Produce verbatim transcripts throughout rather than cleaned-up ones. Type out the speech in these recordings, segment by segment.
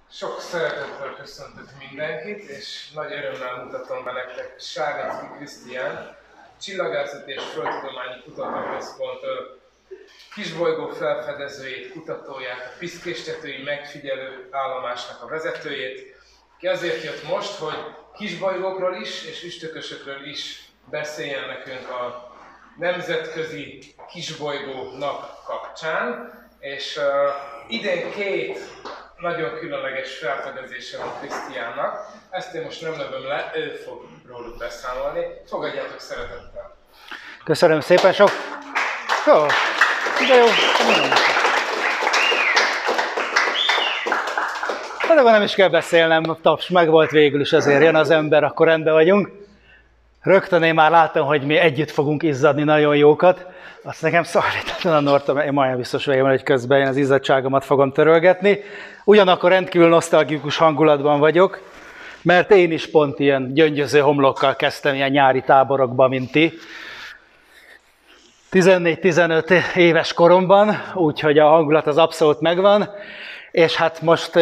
Sok szeretettel köszöntök mindenkit, és nagy örömmel mutatom be nektek Sárnecki Krisztián, Csillagászati és Földtudományi Kutatóközpont kisbolygó felfedezőjét, kutatóját, a piszkéstetői megfigyelő állomásnak a vezetőjét, aki azért jött most, hogy kisbolygókról is és üstökösökről is beszéljen nekünk a Nemzetközi Kisbolygó Nap kapcsán, és uh, idén két nagyon különleges felfedezése van Krisztiánnak. Ezt én most nem lövöm le, ő fog róluk beszámolni. Fogadjátok szeretettel! Köszönöm szépen, sok... Jó, de jó. Hát akkor nem is kell beszélnem, a taps megvolt végül is, azért jön az ember, akkor rendben vagyunk. Rögtön én már látom, hogy mi együtt fogunk izzadni nagyon jókat. Azt nekem szarrítatlan a Norton, én majdnem biztos vagyok, hogy közben én az izzadságomat fogom törölgetni. Ugyanakkor rendkívül nosztalgikus hangulatban vagyok, mert én is pont ilyen gyöngyöző homlokkal kezdtem ilyen nyári táborokba, mint ti. tizennégy-tizenöt éves koromban, úgyhogy a hangulat az abszolút megvan, és hát most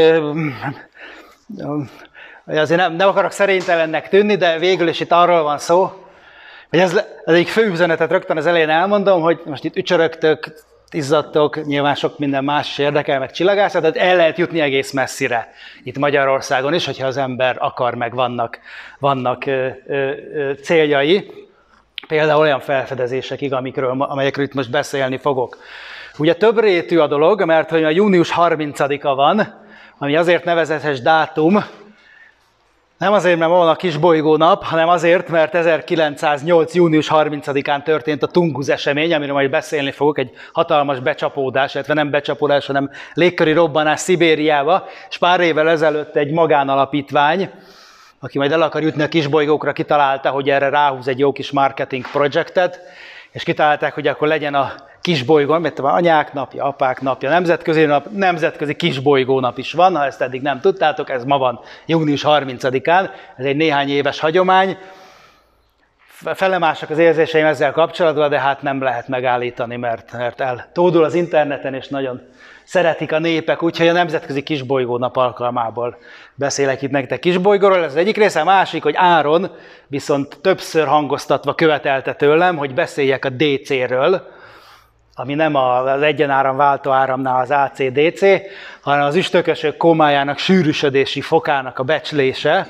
azért nem, nem akarok szerénytelennek tűnni, de végül is itt arról van szó, hogy ez, ez egyik fő üzenetet rögtön az elején elmondom, hogy most itt ücsörögtök, izzadtok, nyilván sok minden más is érdekel, meg csillagászat, tehát el lehet jutni egész messzire itt Magyarországon is, hogyha az ember akar, meg vannak, vannak ö, ö, ö, céljai, például olyan felfedezésekig, amikről, amelyekről itt most beszélni fogok. Ugye több rétű a dolog, mert hogy a június harmincadika van, ami azért nevezetes dátum, nem azért, mert ma van a kisbolygó nap, hanem azért, mert ezerkilencszáznyolc. június harmincadikán történt a Tunguz esemény, amiről majd beszélni fogok, egy hatalmas becsapódás, illetve nem becsapódás, hanem légköri robbanás Szibériába, és pár évvel ezelőtt egy magánalapítvány, aki majd el akar jutni a kisbolygókra, kitalálta, hogy erre ráhúz egy jó kis marketing projektet, és kitalálták, hogy akkor legyen a kisbolygón, mert van anyák napja, apák napja, nemzetközi nap, nemzetközi kisbolygó nap is van, ha ezt eddig nem tudtátok, ez ma van június harmincadikán, ez egy néhány éves hagyomány. Felemásak az érzéseim ezzel kapcsolatban, de hát nem lehet megállítani, mert, mert eltódul az interneten, és nagyon szeretik a népek, úgyhogy a Nemzetközi Kisbolygó Nap alkalmából beszélek itt nektek kisbolygóról. Ez az egyik része, a másik, hogy Áron viszont többször hangoztatva követelte tőlem, hogy beszéljek a dé cé-ről, ami nem az egyenáram váltó áramnál az á cé dé cé, hanem az üstökösök kómájának sűrűsödési fokának a becslése,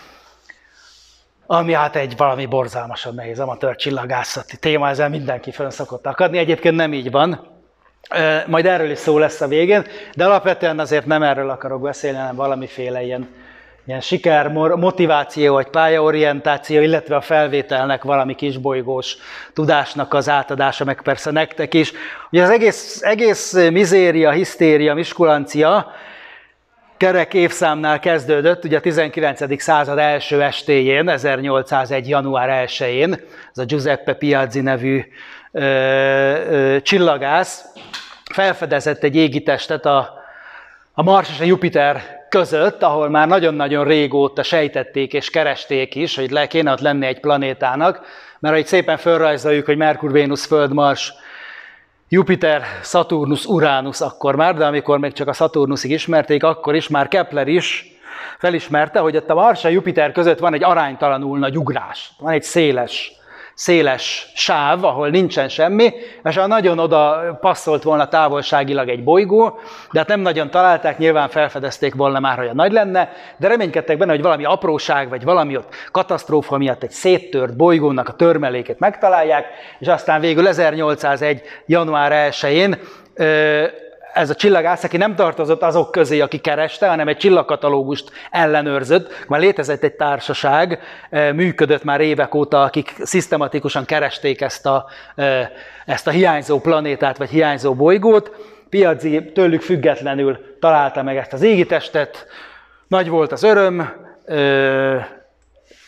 ami hát egy valami borzalmasan nehéz amatőr csillagászati téma, ezzel mindenki fönn szokott akadni. Egyébként nem így van, majd erről is szó lesz a végén, de alapvetően azért nem erről akarok beszélni, hanem valamiféle ilyen, ilyen siker, motiváció vagy pályaorientáció, illetve a felvételnek valami kisbolygós tudásnak az átadása, meg persze nektek is. Ugye az egész, egész mizéria, hisztéria, miskulancia kerek évszámnál kezdődött, ugye a tizenkilencedik század első estéjén, ezernyolcszázegy. január elsején, ez a Giuseppe Piazzi nevű ö, ö, csillagász felfedezett egy égitestet a, a Mars és a Jupiter között, ahol már nagyon-nagyon régóta sejtették és keresték is, hogy le kéne ott lenni egy planétának, mert ahogy szépen felrajzoljuk, hogy Merkur, Vénusz, Föld, Mars, Jupiter, Szaturnusz, Uránusz akkor már, de amikor még csak a Szaturnuszig ismerték, akkor is már Kepler is felismerte, hogy ott a Mars és a Jupiter között van egy aránytalanul nagy ugrás, van egy széles, széles sáv, ahol nincsen semmi, és ha nagyon oda passzolt volna távolságilag egy bolygó, de hát nem nagyon találták, nyilván felfedezték volna már, hogy a nagy lenne, de reménykedtek benne, hogy valami apróság, vagy valami ott katasztrófa miatt egy széttört bolygónak a törmelékét megtalálják, és aztán végül ezernyolcszázegy. január elsején ez a csillagász, aki nem tartozott azok közé, aki kereste, hanem egy csillagkatalógust ellenőrzött. Már létezett egy társaság, működött már évek óta, akik szisztematikusan keresték ezt a, ezt a hiányzó planétát, vagy hiányzó bolygót. Piazzi tőlük függetlenül találta meg ezt az égitestet, nagy volt az öröm,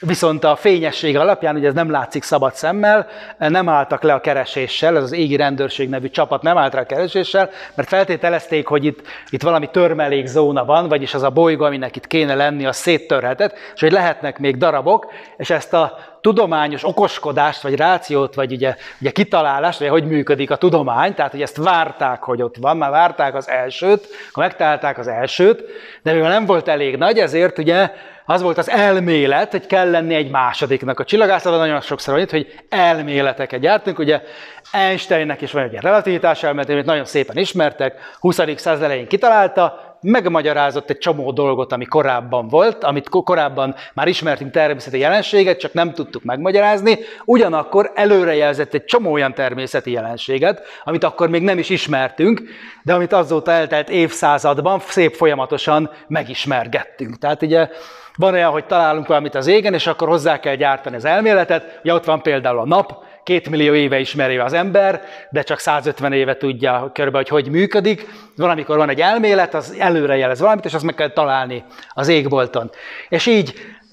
viszont a fényesség alapján, ugye ez nem látszik szabad szemmel, nem álltak le a kereséssel, ez az égi rendőrség nevű csapat nem állt le a kereséssel, mert feltételezték, hogy itt, itt valami törmelékzóna van, vagyis az a bolygó, aminek itt kéne lenni, az széttörhetett, és hogy lehetnek még darabok, és ezt a tudományos okoskodást, vagy rációt, vagy ugye, ugye kitalálást, vagy hogy működik a tudomány, tehát hogy ezt várták, hogy ott van, már várták az elsőt, akkor megtalálták az elsőt, de mivel nem volt elég nagy, ezért ugye az volt az elmélet, hogy kell lenni egy másodiknak. A csillagászatban nagyon sokszor van itt, hogy elméleteket gyártunk, ugye Einsteinnek is van egy relativitás elmélet, amit nagyon szépen ismertek, huszadik század elején kitalálta, megmagyarázott egy csomó dolgot, ami korábban volt, amit korábban már ismertünk természeti jelenséget, csak nem tudtuk megmagyarázni, ugyanakkor előrejelzett egy csomó olyan természeti jelenséget, amit akkor még nem is ismertünk, de amit azóta eltelt évszázadban szép folyamatosan megismergettünk. Tehát ugye van olyan, hogy találunk valamit az égen, és akkor hozzá kell gyártani az elméletet, ugye ott van például a nap, két millió éve ismeri az ember, de csak százötven éve tudja körülbelül, hogy hogy működik. Valamikor van egy elmélet, az előrejelez valamit, és azt meg kell találni az égbolton. És így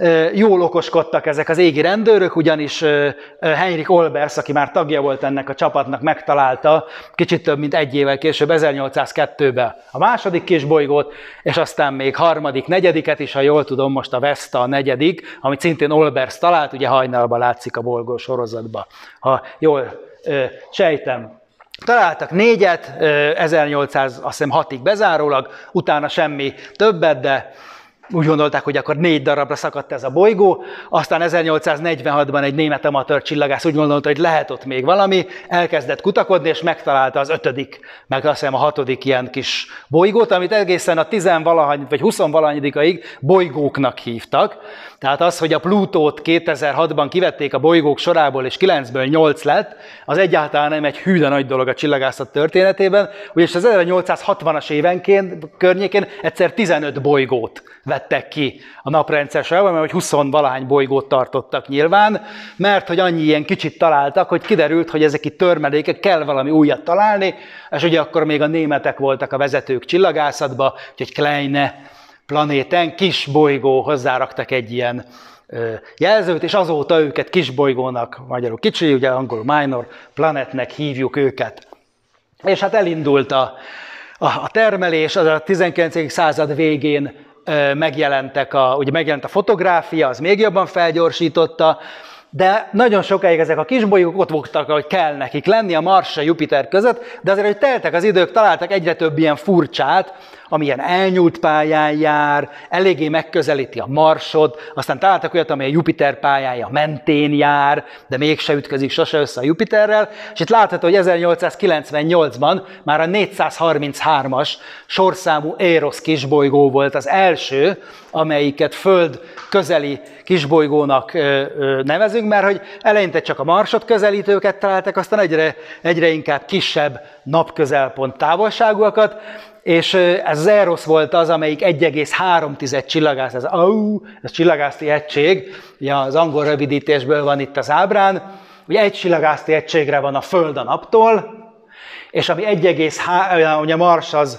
jól okoskodtak ezek az égi rendőrök, ugyanis Heinrich Olbers, aki már tagja volt ennek a csapatnak, megtalálta kicsit több mint egy évvel később, ezernyolcszázkettőben a második kisbolygót, és aztán még harmadik, negyediket is, ha jól tudom, most a Vesta a negyedik, amit szintén Olbers talált, ugye hajnalban látszik a bolygó sorozatban, ha jól ö, sejtem. Találtak négyet, ezernyolcszázhatig bezárólag, utána semmi többet, de úgy gondolták, hogy akkor négy darabra szakadt ez a bolygó, aztán ezernyolcszáznegyvenhatban egy német amatőr csillagász úgy gondolta, hogy lehet ott még valami, elkezdett kutakodni, és megtalálta az ötödik, meg azt hiszem a hatodik ilyen kis bolygót, amit egészen a tizenvalahány vagy huszonvalahanyadikaig bolygóknak hívtak. Tehát az, hogy a Plutót kétezer-hatban kivették a bolygók sorából, és kilencből nyolc lett, az egyáltalán nem egy hű de nagy dolog a csillagászat történetében, ugyanis az ezernyolcszázhatvanas évenként környékén egyszer tizenöt bolygót vettek ki a naprendszer sorában, mert hogy huszonvalahány bolygót tartottak nyilván, mert hogy annyi ilyen kicsit találtak, hogy kiderült, hogy ezek itt törmelékek, kell valami újat találni, és ugye akkor még a németek voltak a vezetők csillagászatba, úgyhogy Kleine planéten, kis bolygó, hozzáraktak egy ilyen ö, jelzőt, és azóta őket kisbolygónak, magyarul kicsi, ugye angolul minor planetnek hívjuk őket. És hát elindult a, a, a termelés, az a tizenkilencedik század végén ö, megjelentek a, ugye megjelent a fotográfia, az még jobban felgyorsította, de nagyon sokáig ezek a kisbolygók ott voltak, hogy kell nekik lenni a Mars és a Jupiter között, de azért, hogy teltek az idők, találtak egyre több ilyen furcsát, ami ilyen elnyúlt pályán jár, eléggé megközelíti a Marsot, aztán találtak olyat, ami a Jupiter pályája mentén jár, de mégse ütközik sose össze a Jupiterrel, és itt látható, hogy ezernyolcszázkilencvennyolcban már a négyszázharminchárom-as sorszámú Eros kisbolygó volt az első, amelyiket Föld közeli kisbolygónak ö, ö, nevezünk, mert hogy eleinte csak a Marsot közelítőket találtak, aztán egyre, egyre inkább kisebb napközelpont távolságúakat, és ez az Eros volt az, amelyik egy egész három csillagász, ez, au, ez csillagászati egység, ugye az angol rövidítésből van itt az ábrán, ugye egy csillagászati egységre van a Föld a naptól, és ami egy egész három, ugye Mars az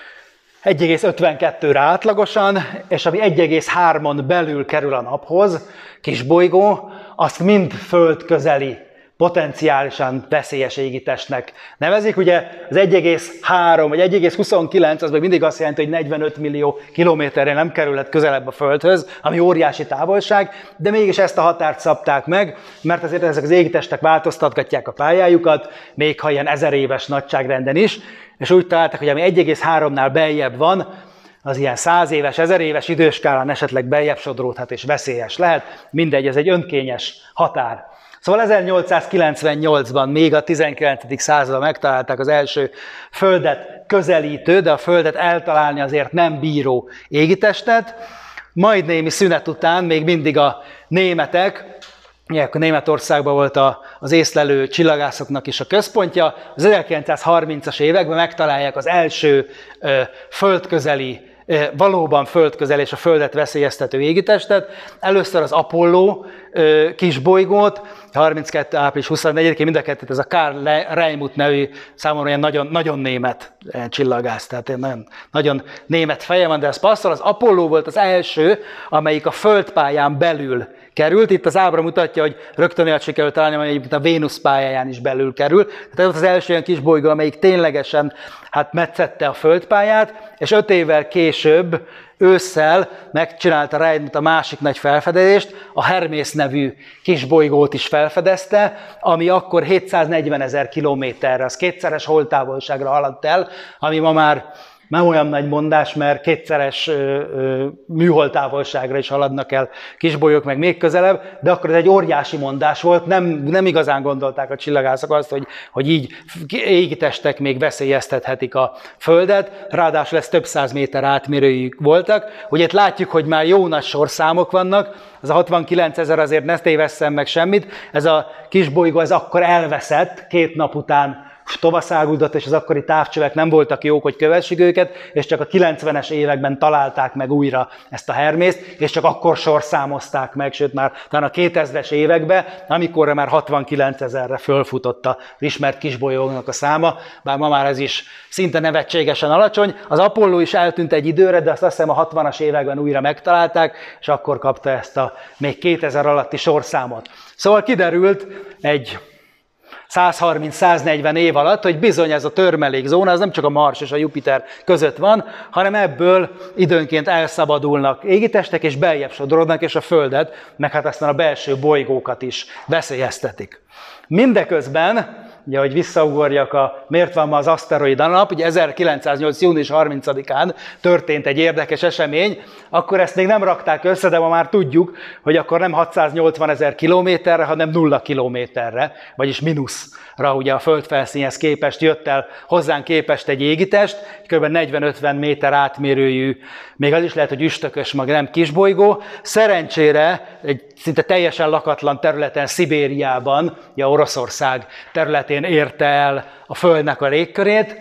egy egész ötvenkettőre átlagosan, és ami egy egész hármon belül kerül a naphoz, kisbolygó, azt mind Föld közeli, potenciálisan veszélyes égitestnek nevezik. Ugye az egy egész három vagy egy egész huszonkilenc az még mindig azt jelenti, hogy negyvenöt millió kilométerre nem kerülhet közelebb a Földhöz, ami óriási távolság, de mégis ezt a határt szabták meg, mert azért ezek az égitestek változtatgatják a pályájukat, még ha ilyen ezer éves nagyságrenden is, és úgy találtak, hogy ami egy egész háromnál beljebb van, az ilyen száz éves, ezer éves időskálán esetleg beljebb sodródhat és veszélyes lehet. Mindegy, ez egy önkényes határ. Szóval ezernyolcszázkilencvennyolcban, még a tizenkilencedik században megtalálták az első Földet közelítő, de a Földet eltalálni azért nem bíró égitestet. Majd némi szünet után még mindig a németek, akkor Németországban volt a, az észlelő csillagászoknak is a központja, az ezerkilencszázharmincas években megtalálják az első ö, földközeli, ö, valóban földközel és a Földet veszélyeztető égitestet. Először az Apollo ö, kisbolygót, harminckettő április huszonnegyedikén, mind a kettőt ez a Karl Reimuth nevű, számomra ilyen nagyon, nagyon német csillagász, tehát én nagyon, nagyon német feje van, de ez passzol. Az Apollo volt az első, amelyik a földpályán belül került. Itt az ábra mutatja, hogy rögtön olyat sikerült találni, amely egyébként a Vénusz pályáján is belül kerül. Tehát ez volt az első olyan kisbolygó, amelyik ténylegesen hát metszette a földpályát, és öt évvel később ősszel megcsinálta Reimuth a másik nagy felfedezést, a Hermész nevű kisbolygót is felfedezte, ami akkor hétszáznegyvenezer kilométerre, az kétszeres holdtávolságra haladt el, ami ma már nem olyan nagy mondás, mert kétszeres műholdtávolságra is haladnak el kisbolygók, meg még közelebb, de akkor ez egy óriási mondás volt, nem, nem igazán gondolták a csillagászok azt, hogy, hogy így égitestek még veszélyeztethetik a Földet, ráadásul ez több száz méter átmérőjük voltak. Ugye itt látjuk, hogy már jó nagy sorszámok vannak, az a hatvankilencezer azért ne tévesszem meg semmit, ez a kisbolygó ez akkor elveszett két nap után, tovaszáguldott, és az akkori távcsövek nem voltak jók, hogy kövessük őket, és csak a kilencvenes években találták meg újra ezt a Hermészt, és csak akkor sorszámozták meg, sőt már talán a kétezres években, amikor már hatvankilencezerre fölfutott az ismert kisbolygóknak a száma, bár ma már ez is szinte nevetségesen alacsony. Az Apollo is eltűnt egy időre, de azt azt hiszem a hatvanas években újra megtalálták, és akkor kapta ezt a még kétezer alatti sorszámot. Szóval kiderült egy százharminc-száznegyven év alatt, hogy bizony ez a törmelékzóna, az nem csak a Mars és a Jupiter között van, hanem ebből időnként elszabadulnak égitestek, és beljebb sodrodnak, és a Földet, meg hát aztán a belső bolygókat is veszélyeztetik. Mindeközben, ugye, hogy visszaugorjak a miért van ma az aszteroida nap, ugye ezerkilencszáznyolc. június harmincadikán történt egy érdekes esemény, akkor ezt még nem rakták össze, de ma már tudjuk, hogy akkor nem hatszáznyolcvanezer kilométerre, hanem nulla kilométerre, vagyis mínuszra ugye a földfelszínhez képest jött el hozzánk képest egy égitest, kb. negyven-ötven méter átmérőjű, még az is lehet, hogy üstökös, mag nem kisbolygó. Szerencsére egy szinte teljesen lakatlan területen, Szibériában, ugye Oroszország területén érte el a Földnek a légkörét.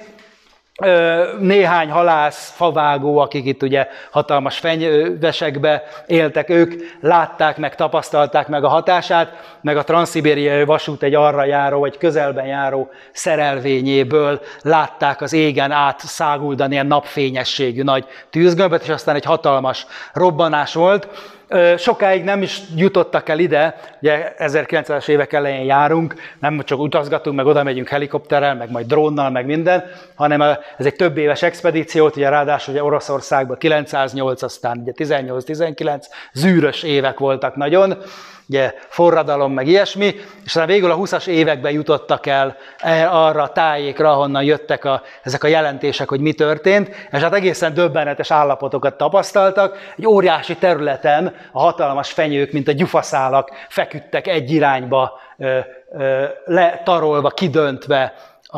Néhány halász, favágó, akik itt ugye hatalmas fenyvesekbe éltek, ők látták meg, tapasztalták meg a hatását, meg a transzszibériai vasút egy arra járó, vagy közelben járó szerelvényéből látták az égen át száguldani ilyen napfényességű nagy tűzgömböt, és aztán egy hatalmas robbanás volt. Sokáig nem is jutottak el ide, ugye ezerkilencszázas évek elején járunk, nem csak utazgatunk, meg oda megyünk helikopterrel, meg majd drónnal, meg minden, hanem ez egy több éves expedíciót, ugye ráadásul ugye Oroszországban kilencszáznyolc, aztán ugye tizennyolc-tizenkilenc, zűrös évek voltak nagyon, ugye forradalom, meg ilyesmi, és aztán végül a huszas években jutottak el arra a tájékra, ahonnan jöttek a, ezek a jelentések, hogy mi történt, és hát egészen döbbenetes állapotokat tapasztaltak. Egy óriási területen a hatalmas fenyők, mint a gyufaszálak feküdtek egy irányba, ö, ö, letarolva, kidöntve a,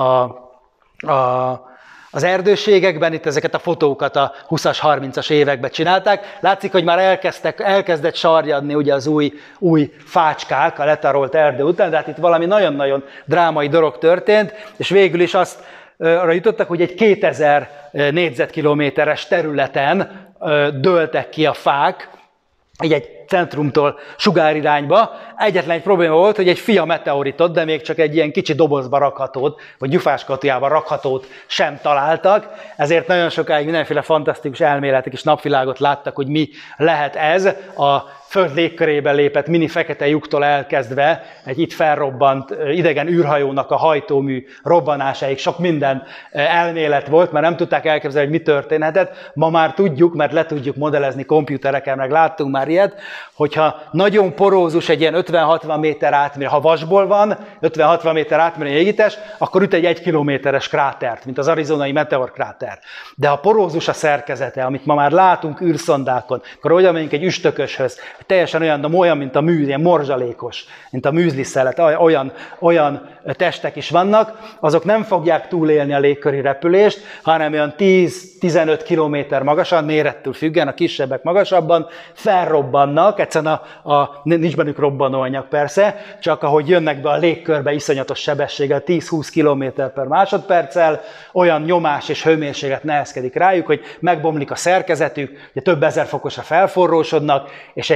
a az erdőségekben, itt ezeket a fotókat a huszas, harmincas években csinálták. Látszik, hogy már elkezdtek, elkezdett sarjadni ugye az új, új fácskák a letarolt erdő után, de hát itt valami nagyon-nagyon drámai dolog történt, és végül is azt arra jutottak, hogy egy kétezer négyzetkilométeres területen dőltek ki a fák, így egy centrumtól sugárirányba. Egyetlen egy probléma volt, hogy egy fia meteoritot, de még csak egy ilyen kicsi dobozba rakhatót, vagy gyufáskatujában rakhatót sem találtak, ezért nagyon sokáig mindenféle fantasztikus elméletek és napvilágot láttak, hogy mi lehet ez. A Föld légkörébe lépett mini fekete lyuktól elkezdve egy itt felrobbant idegen űrhajónak a hajtómű robbanásáig sok minden elmélet volt, mert nem tudták elképzelni, hogy mi történhetett. Ma már tudjuk, mert le tudjuk modellezni komputereken, meg láttunk már ilyet, hogyha nagyon porózus egy ilyen ötven-hatvan méter átmérő, ha vasból van, ötven-hatvan méter átmérő égitest, akkor üt egy egy kilométeres krátert, mint az arizonai meteorkráter. De ha porózus a szerkezete, amit ma már látunk űrszondákon, akkor olyan megyünk egy üstököshöz, teljesen olyan, olyan, mint a műz, ilyen morzsalékos, mint a műzliszelet, olyan, olyan testek is vannak, azok nem fogják túlélni a légköri repülést, hanem olyan tíz-tizenöt kilométer magasan, mérettől függen, a kisebbek magasabban, felrobbannak, egyszerűen a, a, nincs bennük robbanóanyag persze, csak ahogy jönnek be a légkörbe iszonyatos sebességgel, tíz-húsz kilométer per másodperccel, olyan nyomás és hőmérséklet nehezkedik rájuk, hogy megbomlik a szerkezetük, ugye több ezer fokosra felforrósodnak, és egy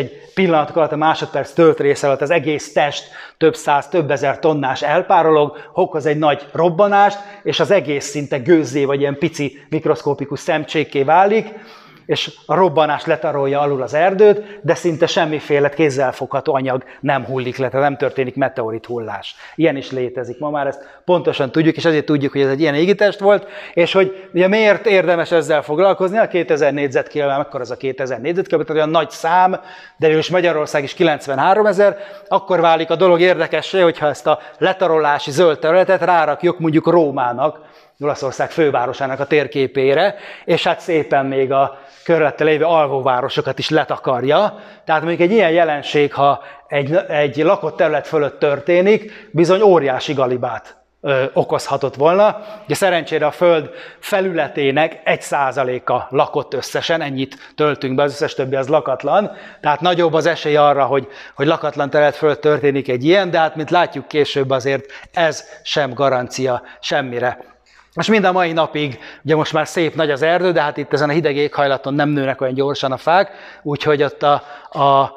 egy pillanatok alatt, a másodperc töltrész alatt az egész test több száz, több ezer tonnás elpárolog, okoz egy nagy robbanást, és az egész szinte gőzzé, vagy ilyen pici mikroszkópikus szemcsékké válik, és a robbanás letarolja alul az erdőt, de szinte semmiféle kézzelfogható anyag nem hullik le, tehát nem történik meteorit hullás. Ilyen is létezik. Ma már ezt pontosan tudjuk, és azért tudjuk, hogy ez egy ilyen égitest volt, és hogy ugye miért érdemes ezzel foglalkozni, a kétezer négyzetkilométer, akkor az a kétezer négyzetkilométer, olyan nagy szám, de végülis Magyarország is kilencvenháromezer, akkor válik a dolog érdekessé, hogyha ezt a letarolási zöld területet rárakjuk mondjuk Rómának, Olaszország fővárosának a térképére, és hát szépen még a körülötte lévő alvóvárosokat is letakarja. Tehát mondjuk egy ilyen jelenség, ha egy, egy lakott terület fölött történik, bizony óriási galibát ö, okozhatott volna. Ugye szerencsére a Föld felületének egy százaléka lakott összesen, ennyit töltünk be, az összes többi az lakatlan. Tehát nagyobb az esély arra, hogy, hogy lakatlan terület fölött történik egy ilyen, de hát mint látjuk később azért ez sem garancia semmire. Most mind a mai napig, ugye most már szép nagy az erdő, de hát itt ezen a hideg éghajlaton nem nőnek olyan gyorsan a fák, úgyhogy ott a, a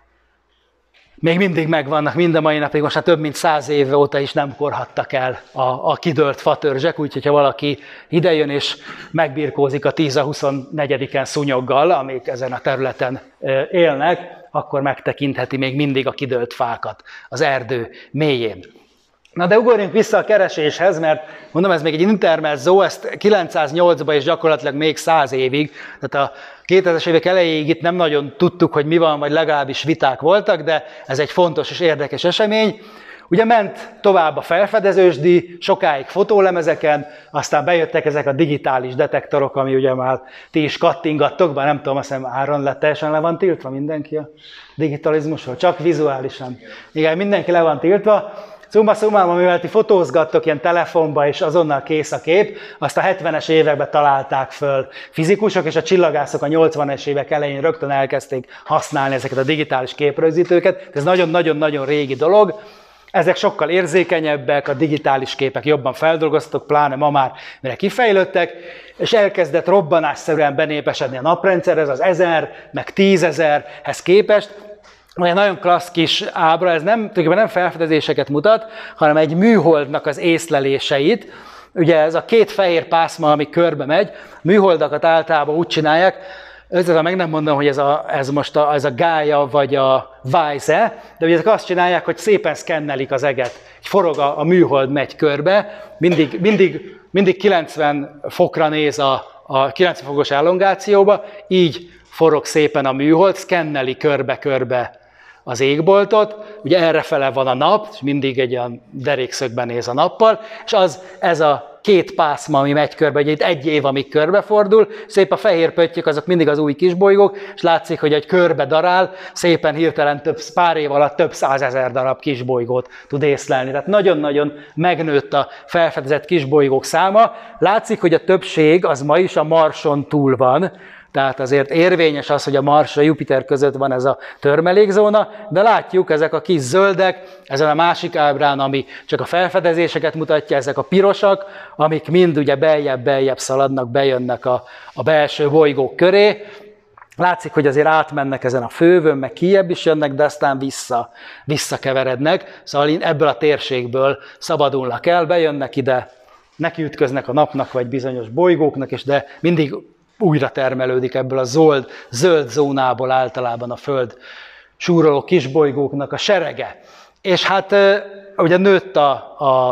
még mindig megvannak, mind a mai napig, most már több mint száz év óta is nem korhattak el a, a kidőlt fatörzsek, úgyhogy ha valaki idejön és megbirkózik a tíz a huszonnegyediken szúnyoggal, amik ezen a területen élnek, akkor megtekintheti még mindig a kidőlt fákat az erdő mélyén. Na de ugorjunk vissza a kereséshez, mert mondom, ez még egy intermezzo, ezt kilencszáznyolcban és gyakorlatilag még száz évig, tehát a kétezres évek elejéig itt nem nagyon tudtuk, hogy mi van, vagy legalábbis viták voltak, de ez egy fontos és érdekes esemény. Ugye ment tovább a felfedezősdi, sokáig fotólemezeken, aztán bejöttek ezek a digitális detektorok, ami ugye már ti is kattingattok, bár nem tudom, azt hiszem áron lett, teljesen le van tiltva mindenki a digitalizmusról, csak vizuálisan. Igen, mindenki le van tiltva. Szumma summarum, amivel ti fotózgattok ilyen telefonba, és azonnal kész a kép, azt a hetvenes években találták föl fizikusok, és a csillagászok a nyolcvanas évek elején rögtön elkezdték használni ezeket a digitális képrögzítőket. Ez nagyon-nagyon-nagyon régi dolog. Ezek sokkal érzékenyebbek, a digitális képek jobban feldolgoztak, pláne ma már mire kifejlődtek, és elkezdett robbanásszerűen benépesedni a naprendszer, ez az ezer, meg tízezerhez képest. Olyan nagyon klassz kis ábra, ez nem, nem felfedezéseket mutat, hanem egy műholdnak az észleléseit. Ugye ez a két fehér pászma, ami körbe megy, műholdakat általában úgy csinálják, ezzel meg nem mondom, hogy ez, a, ez most a, ez a Gaia vagy a Wise, de ugye ezek azt csinálják, hogy szépen szkennelik az eget. Forog a, a műhold, megy körbe, mindig, mindig, mindig kilencven fokra néz a, a kilencven fokos elongációba, így forog szépen a műhold, szkenneli körbe-körbe az égboltot, ugye errefele van a nap, és mindig egy olyan derékszögben néz a nappal, és az, ez a két pászma, ami megy körbe, ugye itt egy év, amíg körbefordul, szép a fehér pöttyök, azok mindig az új kisbolygók, és látszik, hogy egy körbe darál, szépen hirtelen több, pár év alatt több százezer darab kisbolygót tud észlelni. Tehát nagyon-nagyon megnőtt a felfedezett kisbolygók száma. Látszik, hogy a többség az ma is a Marson túl van, tehát azért érvényes az, hogy a Mars és a Jupiter között van ez a törmelékzóna, de látjuk, ezek a kis zöldek, ezen a másik ábrán, ami csak a felfedezéseket mutatja, ezek a pirosak, amik mind ugye beljebb-beljebb szaladnak, bejönnek a, a belső bolygók köré. Látszik, hogy azért átmennek ezen a fővön, meg kijebb is jönnek, de aztán vissza, visszakeverednek. Szóval ebből a térségből szabadulnak el, bejönnek ide, nekiütköznek a napnak, vagy bizonyos bolygóknak, és de mindig újra termelődik ebből a zöld, zöld zónából általában a Föld súroló kisbolygóknak a serege. És hát ugye nőtt a, a,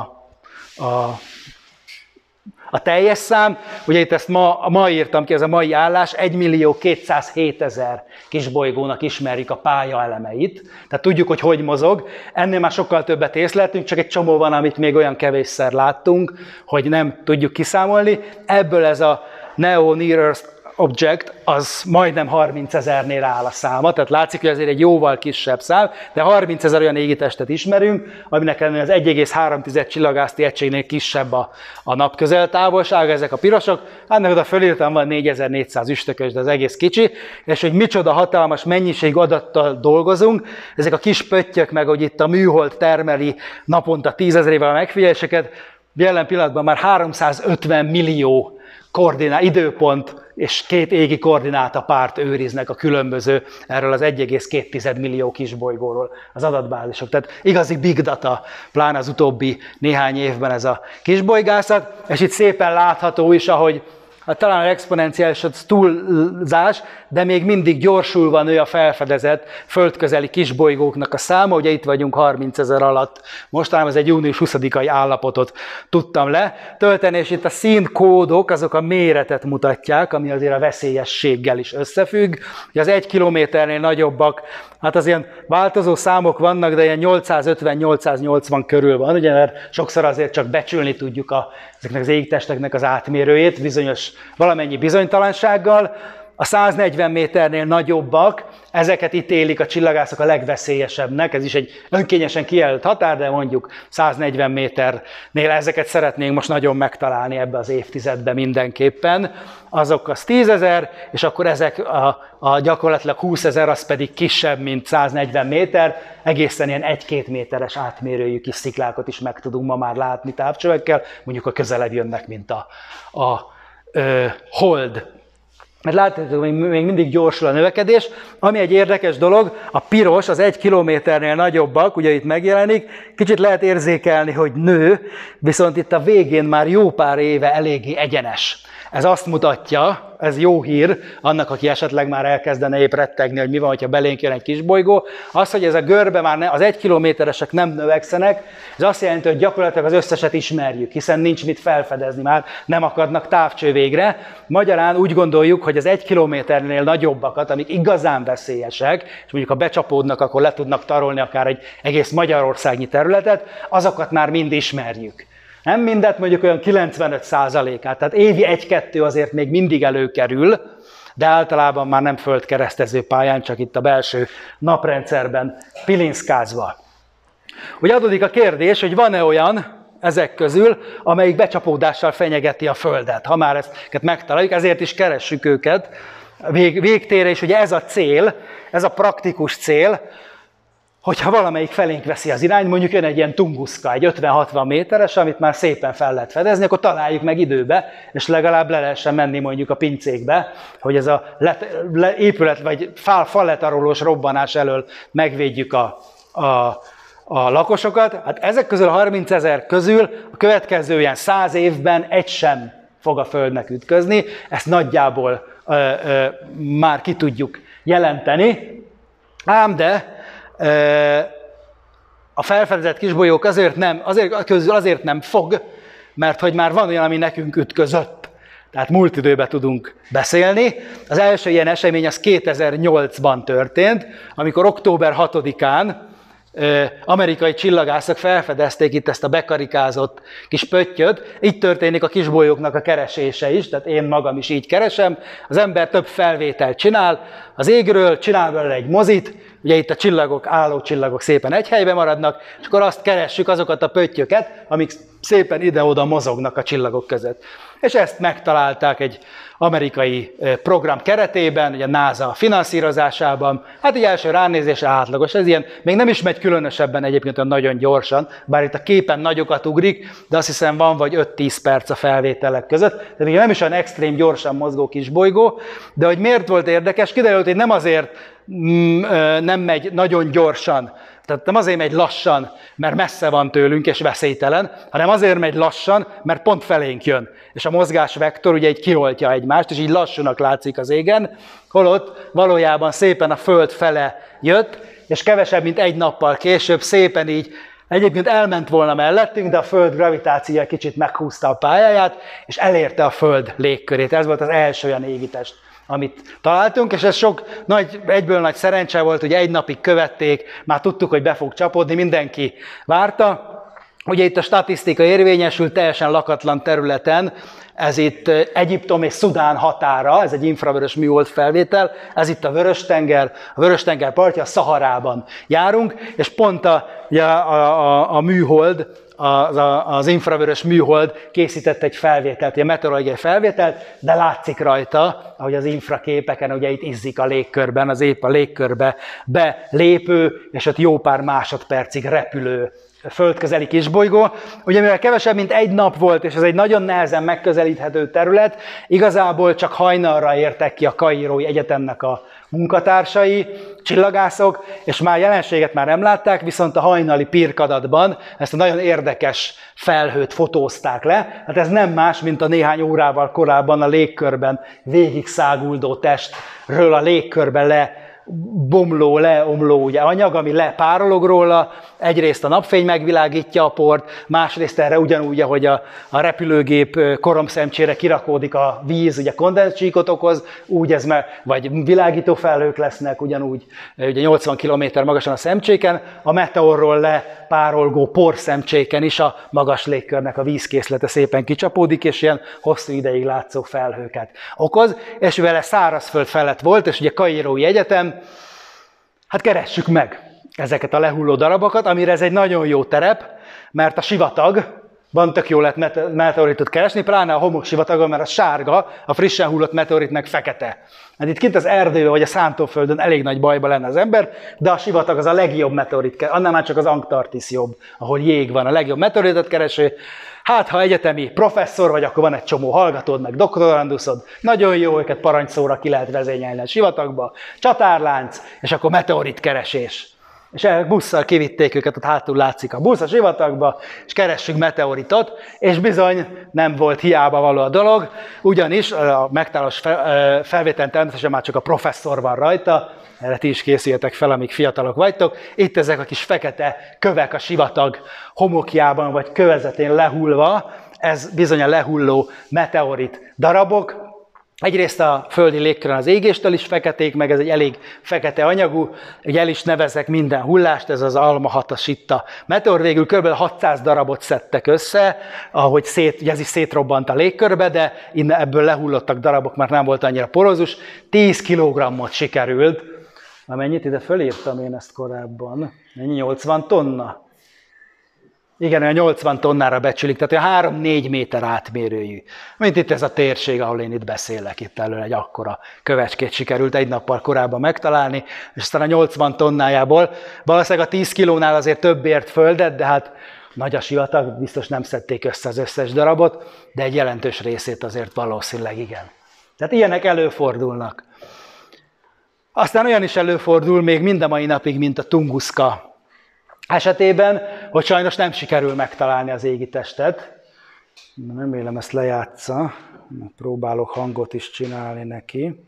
a, a teljes szám, ugye itt ezt ma, ma írtam ki, ez a mai állás, egymillió kétszázhétezer kisbolygónak ismerjük a pályaelemeit, tehát tudjuk, hogy hogy mozog. Ennél már sokkal többet észleltünk, csak egy csomó van, amit még olyan kevésszer láttunk, hogy nem tudjuk kiszámolni. Ebből ez a Neo Near Earth Object, az majdnem harmincezernél áll a száma, tehát látszik, hogy azért egy jóval kisebb szám, de harmincezer olyan égitestet ismerünk, aminek az egy egész három csillagászati egységnél kisebb a, a nap közeltávolsága, ezek a pirosok, ennek oda fölírtam, van négyezer-négyszáz üstökös, de az egész kicsi, és hogy micsoda hatalmas mennyiségű adattal dolgozunk, ezek a kis pöttyök, meg hogy itt a műhold termeli naponta tízezrével a megfigyeléseket, jelen pillanatban már háromszázötven millió koordiná, időpont és két égi koordináta párt őriznek a különböző erről az egy egész két millió kisbolygóról az adatbázisok. Tehát igazi big data, pláne az utóbbi néhány évben ez a kisbolygászat, és itt szépen látható is, ahogy hát talán az exponenciális az túlzás, de még mindig gyorsulva nő a felfedezett földközeli kisbolygóknak a száma, ugye itt vagyunk harmincezer alatt, mostanában ez egy június huszadikai állapotot tudtam le tölteni, és itt a színkódok azok a méretet mutatják, ami azért a veszélyességgel is összefügg. Ugye az egy kilométernél nagyobbak, hát az ilyen változó számok vannak, de ilyen nyolcszázötven-nyolcszáznyolcvan körül van, ugye, mert sokszor azért csak becsülni tudjuk a, ezeknek az égtesteknek az átmérőjét, bizonyos valamennyi bizonytalansággal. A száznegyven méternél nagyobbak, ezeket ítélik a csillagászok a legveszélyesebbnek, ez is egy önkényesen kijelölt határ, de mondjuk száznegyven méternél ezeket szeretnénk most nagyon megtalálni ebbe az évtizedben mindenképpen. Azok az tízezer, és akkor ezek a, a gyakorlatilag húszezer, az pedig kisebb, mint száznegyven méter, egészen ilyen egy-két méteres átmérőjű kis sziklákat is meg tudunk ma már látni távcsövekkel, mondjuk a közelebb jönnek, mint a, a ö, hold. Mert látjátok, hogy még mindig gyorsul a növekedés. Ami egy érdekes dolog, a piros, az egy kilométernél nagyobbak, ugye itt megjelenik, kicsit lehet érzékelni, hogy nő, viszont itt a végén már jó pár éve eléggé egyenes. Ez azt mutatja, ez jó hír annak, aki esetleg már elkezdene épp rettegni, hogy mi van, hogyha belénk jön egy kisbolygó, az, hogy ez a görbe már ne, az egy kilométeresek nem növekszenek, ez azt jelenti, hogy gyakorlatilag az összeset ismerjük, hiszen nincs mit felfedezni már, nem akadnak távcsővégre. Magyarán úgy gondoljuk, hogy az egy kilométernél nagyobbakat, amik igazán veszélyesek, és mondjuk ha becsapódnak, akkor le tudnak tarolni akár egy egész magyarországnyi területet, azokat már mind ismerjük. Nem mindet, mondjuk olyan kilencvenöt százalékát, tehát évi egy-kettő azért még mindig előkerül, de általában már nem földkeresztező pályán, csak itt a belső naprendszerben pilinszkázva. Úgy adódik a kérdés, hogy van-e olyan ezek közül, amelyik becsapódással fenyegeti a Földet. Ha már ezt megtaláljuk, ezért is keressük őket vég, végtére, és ugye ez a cél, ez a praktikus cél, hogyha valamelyik felénk veszi az irányt, mondjuk jön egy ilyen tunguszka, egy ötven-hatvan méteres, amit már szépen fel lehet fedezni, akkor találjuk meg időbe, és legalább le lehessen menni mondjuk a pincékbe, hogy ez a let, le, épület vagy fal, falletarolós robbanás elől megvédjük a, a, a lakosokat. Hát ezek közül a harmincezer közül a következő ilyen száz évben egy sem fog a Földnek ütközni, ezt nagyjából ö, ö, már ki tudjuk jelenteni, ám de a felfedezett kisbolygók azért nem, azért, közül azért nem fog, mert hogy már van olyan, ami nekünk ütközött. Tehát múlt időben tudunk beszélni. Az első ilyen esemény az kétezer-nyolcban történt, amikor október hatodikán amerikai csillagászok felfedezték itt ezt a bekarikázott kis pöttyöt. Így történik a kisbolygóknak a keresése is, tehát én magam is így keresem. Az ember több felvételt csinál az égről, csinál belőle egy mozit, ugye itt a csillagok, álló csillagok szépen egy helyben maradnak, és akkor azt keressük, azokat a pöttyöket, amik szépen ide-oda mozognak a csillagok között. És ezt megtalálták egy amerikai program keretében, ugye a NASA finanszírozásában. Hát egy első ránézésre átlagos, ez ilyen, még nem is megy különösebben egyébként olyan nagyon gyorsan, bár itt a képen nagyokat ugrik, de azt hiszem van vagy öt-tíz perc a felvételek között, tehát még nem is olyan extrém gyorsan mozgó kisbolygó, de hogy miért volt érdekes, kiderült, hogy nem azért mm, nem megy nagyon gyorsan, tehát nem azért megy lassan, mert messze van tőlünk és veszélytelen, hanem azért megy lassan, mert pont felénk jön. És a mozgásvektor ugye így kioltja egymást, és így lassúnak látszik az égen, holott valójában szépen a Föld fele jött, és kevesebb, mint egy nappal később szépen így egyébként elment volna mellettünk, de a Föld gravitációja kicsit meghúzta a pályáját, és elérte a Föld légkörét. Ez volt az első olyan égitest, amit találtunk, és ez sok nagy, egyből nagy szerencse volt, hogy egy napig követték, már tudtuk, hogy be fog csapódni, mindenki várta. Ugye itt a statisztika érvényesült teljesen lakatlan területen, ez itt Egyiptom és Szudán határa, ez egy infravörös műhold felvétel, ez itt a Vörös-tenger, a Vörös-tenger partja, a Szaharában járunk, és pont a, a, a, a műhold, az, az infravörös műhold készített egy felvételt, egy meteorológiai felvételt, de látszik rajta, ahogy az infraképeken, ugye itt izzik a légkörben, az épp a légkörbe belépő, és ott jó pár másodpercig repülő földközeli kisbolygó. Ugye mivel kevesebb, mint egy nap volt, és ez egy nagyon nehezen megközelíthető terület, igazából csak hajnalra értek ki a Kairói Egyetemnek a munkatársai, csillagászok, és már jelenséget már nem látták, viszont a hajnali pirkadatban ezt a nagyon érdekes felhőt fotózták le. Hát ez nem más, mint a néhány órával korábban a légkörben végig száguldó testről a légkörben le bomló, leomló ugye, anyag, ami lepárolog róla, egyrészt a napfény megvilágítja a port, másrészt erre ugyanúgy, ahogy a, a repülőgép koromszemcsére kirakódik a víz, ugye kondenzsíkot okoz, úgy ez meg, vagy világító felhők lesznek, ugyanúgy ugye nyolcvan kilométer magasan a szemcséken, a meteorról lepárolgó porszemcséken is a magas légkörnek a vízkészlete szépen kicsapódik, és ilyen hosszú ideig látszó felhőket okoz, és vele szárazföld felett volt, és ugye Kairói Egyetem, hát keressük meg ezeket a lehulló darabokat, amire ez egy nagyon jó terep, mert a sivatagban tök jó lehet meteoritot keresni, pláne a homok sivatagon, mert a sárga, a frissen hullott meteorit meg fekete. Hát itt kint az erdőben vagy a szántóföldön elég nagy bajba lenne az ember, de a sivatag az a legjobb meteorit kereső, annál már csak az Antarktisz jobb, ahol jég van, a legjobb meteoritot kereső. Hát, ha egyetemi professzor vagy, akkor van egy csomó hallgatód, meg doktoranduszod, nagyon jó, őket parancsszóra ki lehet vezényelni a sivatagba, csatárlánc, és akkor meteorit keresés. És busszal kivitték őket, ott hátul látszik a busz a sivatagba, és keressük meteoritot, és bizony nem volt hiába való a dolog, ugyanis a megtáros felvételen természetesen már csak a professzor van rajta, erre ti is készüljetek fel, amíg fiatalok vagytok. Itt ezek a kis fekete kövek a sivatag homokjában vagy kövezetén lehullva, ez bizony a lehulló meteorit darabok. Egyrészt a földi légkörön az égéstől is feketék, meg ez egy elég fekete anyagú, ugye el is nevezek minden hullást, ez az alma-hatasitta meteor. Végül kb. hatszáz darabot szedtek össze, ahogy szét, ugye ez is szétrobbant a légkörbe, de innen ebből lehullottak darabok, mert nem volt annyira porozus. tíz kilogrammot sikerült, amennyit ide fölírtam én ezt korábban, mennyi, nyolcvan tonna? Igen, olyan nyolcvan tonnára becsülik, tehát olyan három-négy méter átmérőjű. Mint itt ez a térség, ahol én itt beszélek, itt elől egy akkora kövecskét sikerült egy nappal korábban megtalálni, és aztán a nyolcvan tonnájából valószínűleg a tíz kilónál azért több ért földet, de hát nagy a sivatag, biztos nem szedték össze az összes darabot, de egy jelentős részét azért valószínűleg igen. Tehát ilyenek előfordulnak. Aztán olyan is előfordul még mind a mai napig, mint a Tunguszka esetében, hogy sajnos nem sikerül megtalálni az égi testet. Remélem ezt lejátsza, próbálok hangot is csinálni neki.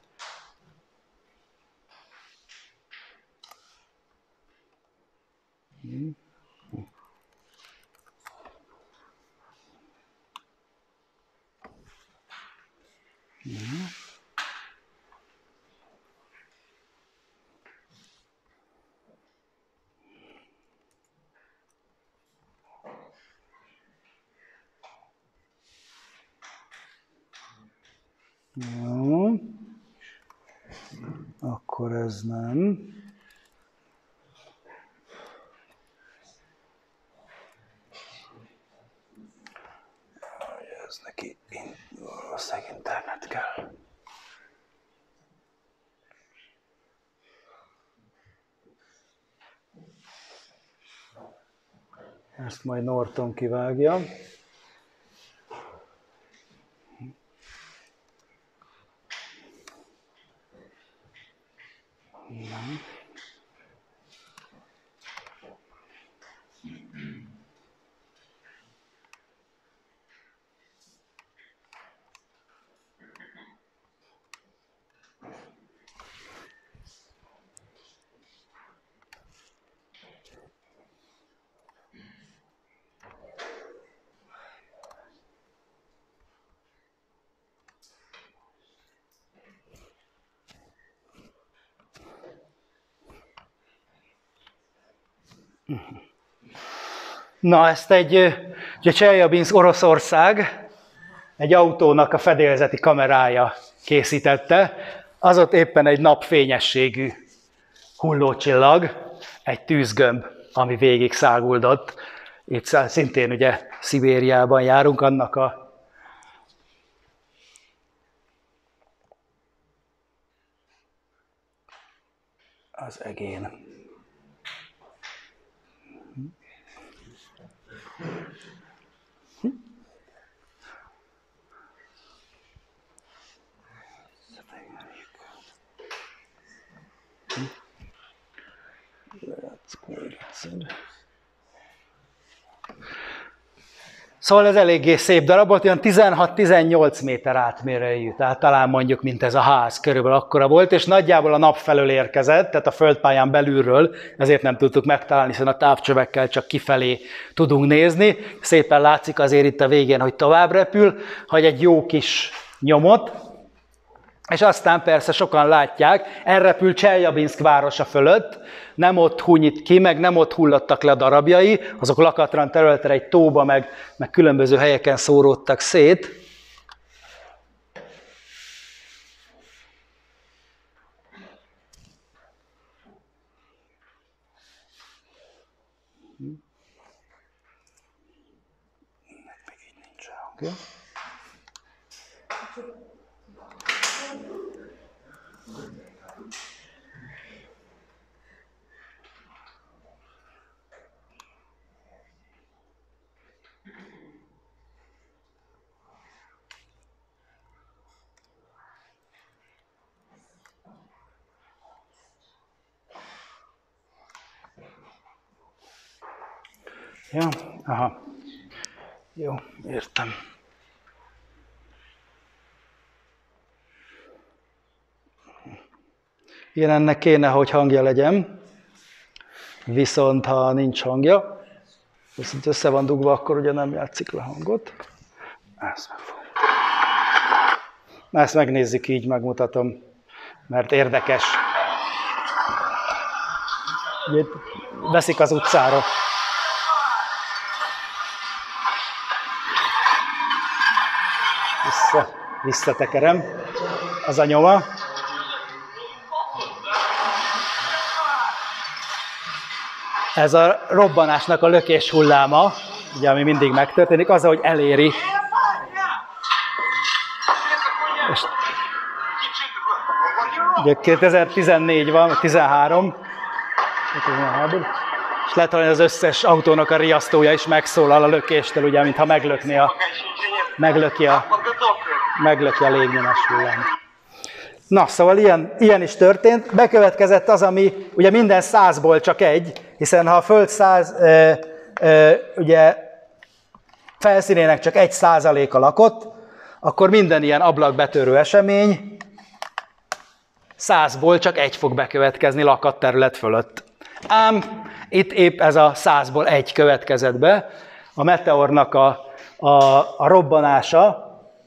Jó. Akkor ez nem. Ez neki valószínűleg internet kell. Ezt majd Norton kivágja. Na, ezt egy, ugye Cseljabinszk, Oroszország egy autónak a fedélzeti kamerája készítette, az ott éppen egy napfényességű hullócsillag, egy tűzgömb, ami végig száguldott. Itt szintén ugye Szibériában járunk, annak a az egén. Szóval ez eléggé szép darab volt, olyan tizenhat-tizennyolc méter átmérőjű, tehát talán mondjuk, mint ez a ház, körülbelül akkora volt, és nagyjából a nap felől érkezett, tehát a földpályán belülről, ezért nem tudtuk megtalálni, hiszen a távcsövekkel csak kifelé tudunk nézni. Szépen látszik azért itt a végén, hogy tovább repül, hagy egy jó kis nyomot, és aztán persze sokan látják, elrepül Cseljabinszk városa fölött, nem ott hunyít ki, meg nem ott hullottak le a darabjai, azok lakatlan területre egy tóba, meg, meg különböző helyeken szóródtak szét. Még így nincs hangja. Ja, aha. Jó, értem. Én ennek kéne, hogy hangja legyen, viszont ha nincs hangja, viszont össze van dugva, akkor ugye nem játszik le hangot. Ezt, meg Ezt megnézzük így, megmutatom, mert érdekes. Ugye veszik az utcára. Vissza, visszatekerem az a nyoma. Ez a robbanásnak a lökés hulláma, ugye, ami mindig megtörténik, az, ahogy eléri. És ugye kétezer-tizennégy van, vagy tizenhárom, és lehet, hogy az összes autónak a riasztója is megszólal a lökéstől, ugye, mintha meglökni a, meglöki a, meglöki a légnyomas hullám. Na, szóval ilyen, ilyen is történt. Bekövetkezett az, ami ugye minden százból csak egy, hiszen ha a Föld száz, ö, ö, ugye felszínének csak egy százaléka lakott, akkor minden ilyen ablakbetörő esemény százból csak egy fog bekövetkezni lakadt terület fölött. Ám itt épp ez a százból egy következett be, a meteornak a, a, a robbanása,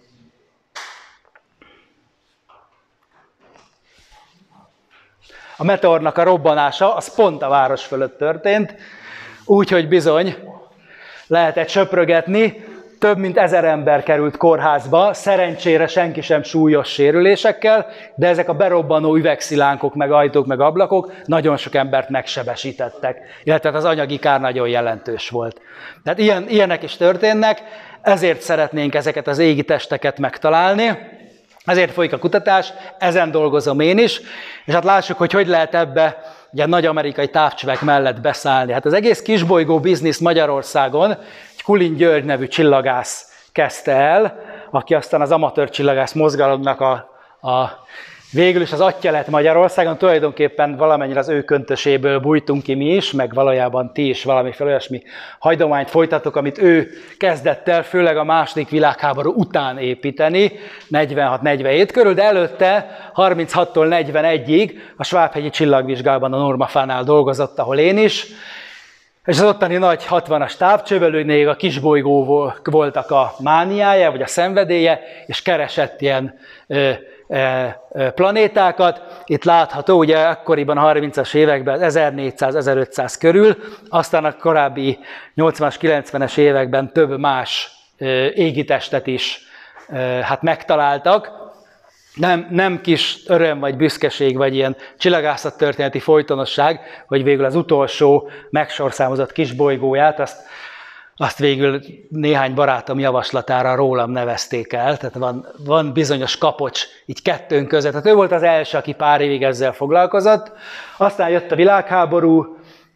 A meteornak a robbanása, az pont a város fölött történt, úgyhogy bizony lehetett söprögetni, több mint ezer ember került kórházba, szerencsére senki sem súlyos sérülésekkel, de ezek a berobbanó üvegszilánkok, meg ajtók, meg ablakok nagyon sok embert megsebesítettek, illetve az anyagi kár nagyon jelentős volt. Tehát ilyen, ilyenek is történnek, ezért szeretnénk ezeket az égi testeket megtalálni, ezért folyik a kutatás, ezen dolgozom én is, és hát lássuk, hogy hogy lehet ebbe ugye, nagy amerikai távcsövek mellett beszállni. Hát az egész kisbolygó biznisz Magyarországon egy Kulin György nevű csillagász kezdte el, aki aztán az amatőr csillagász mozgalomnak a, a végül is az atya lett Magyarországon, tulajdonképpen valamennyire az ő köntöséből bújtunk ki mi is, meg valójában ti is valamiféle olyasmi hagyományt folytatok, amit ő kezdett el, főleg a második világháború után építeni, negyvenhat-negyvenhét körül, de előtte harminchattól negyvenegyig a Svábhegyi Csillagvizsgában a Normafánál dolgozott, ahol én is, és az ottani nagy hatvanas távcsövelőnél a kisbolygó voltak a mániája, vagy a szenvedélye, és keresett ilyen ö, planétákat. Itt látható, ugye akkoriban a harmincas években ezernégyszáz-ezerötszáz körül, aztán a korábbi nyolcvanas, kilencvenes években több más égitestet is hát megtaláltak. Nem, nem kis öröm vagy büszkeség, vagy ilyen csillagászat-történeti folytonosság, hogy végül az utolsó megsorszámozott kisbolygóját, azt Azt végül néhány barátom javaslatára rólam nevezték el, tehát van, van bizonyos kapocs így kettőnk között. Tehát ő volt az első, aki pár évig ezzel foglalkozott. Aztán jött a világháború,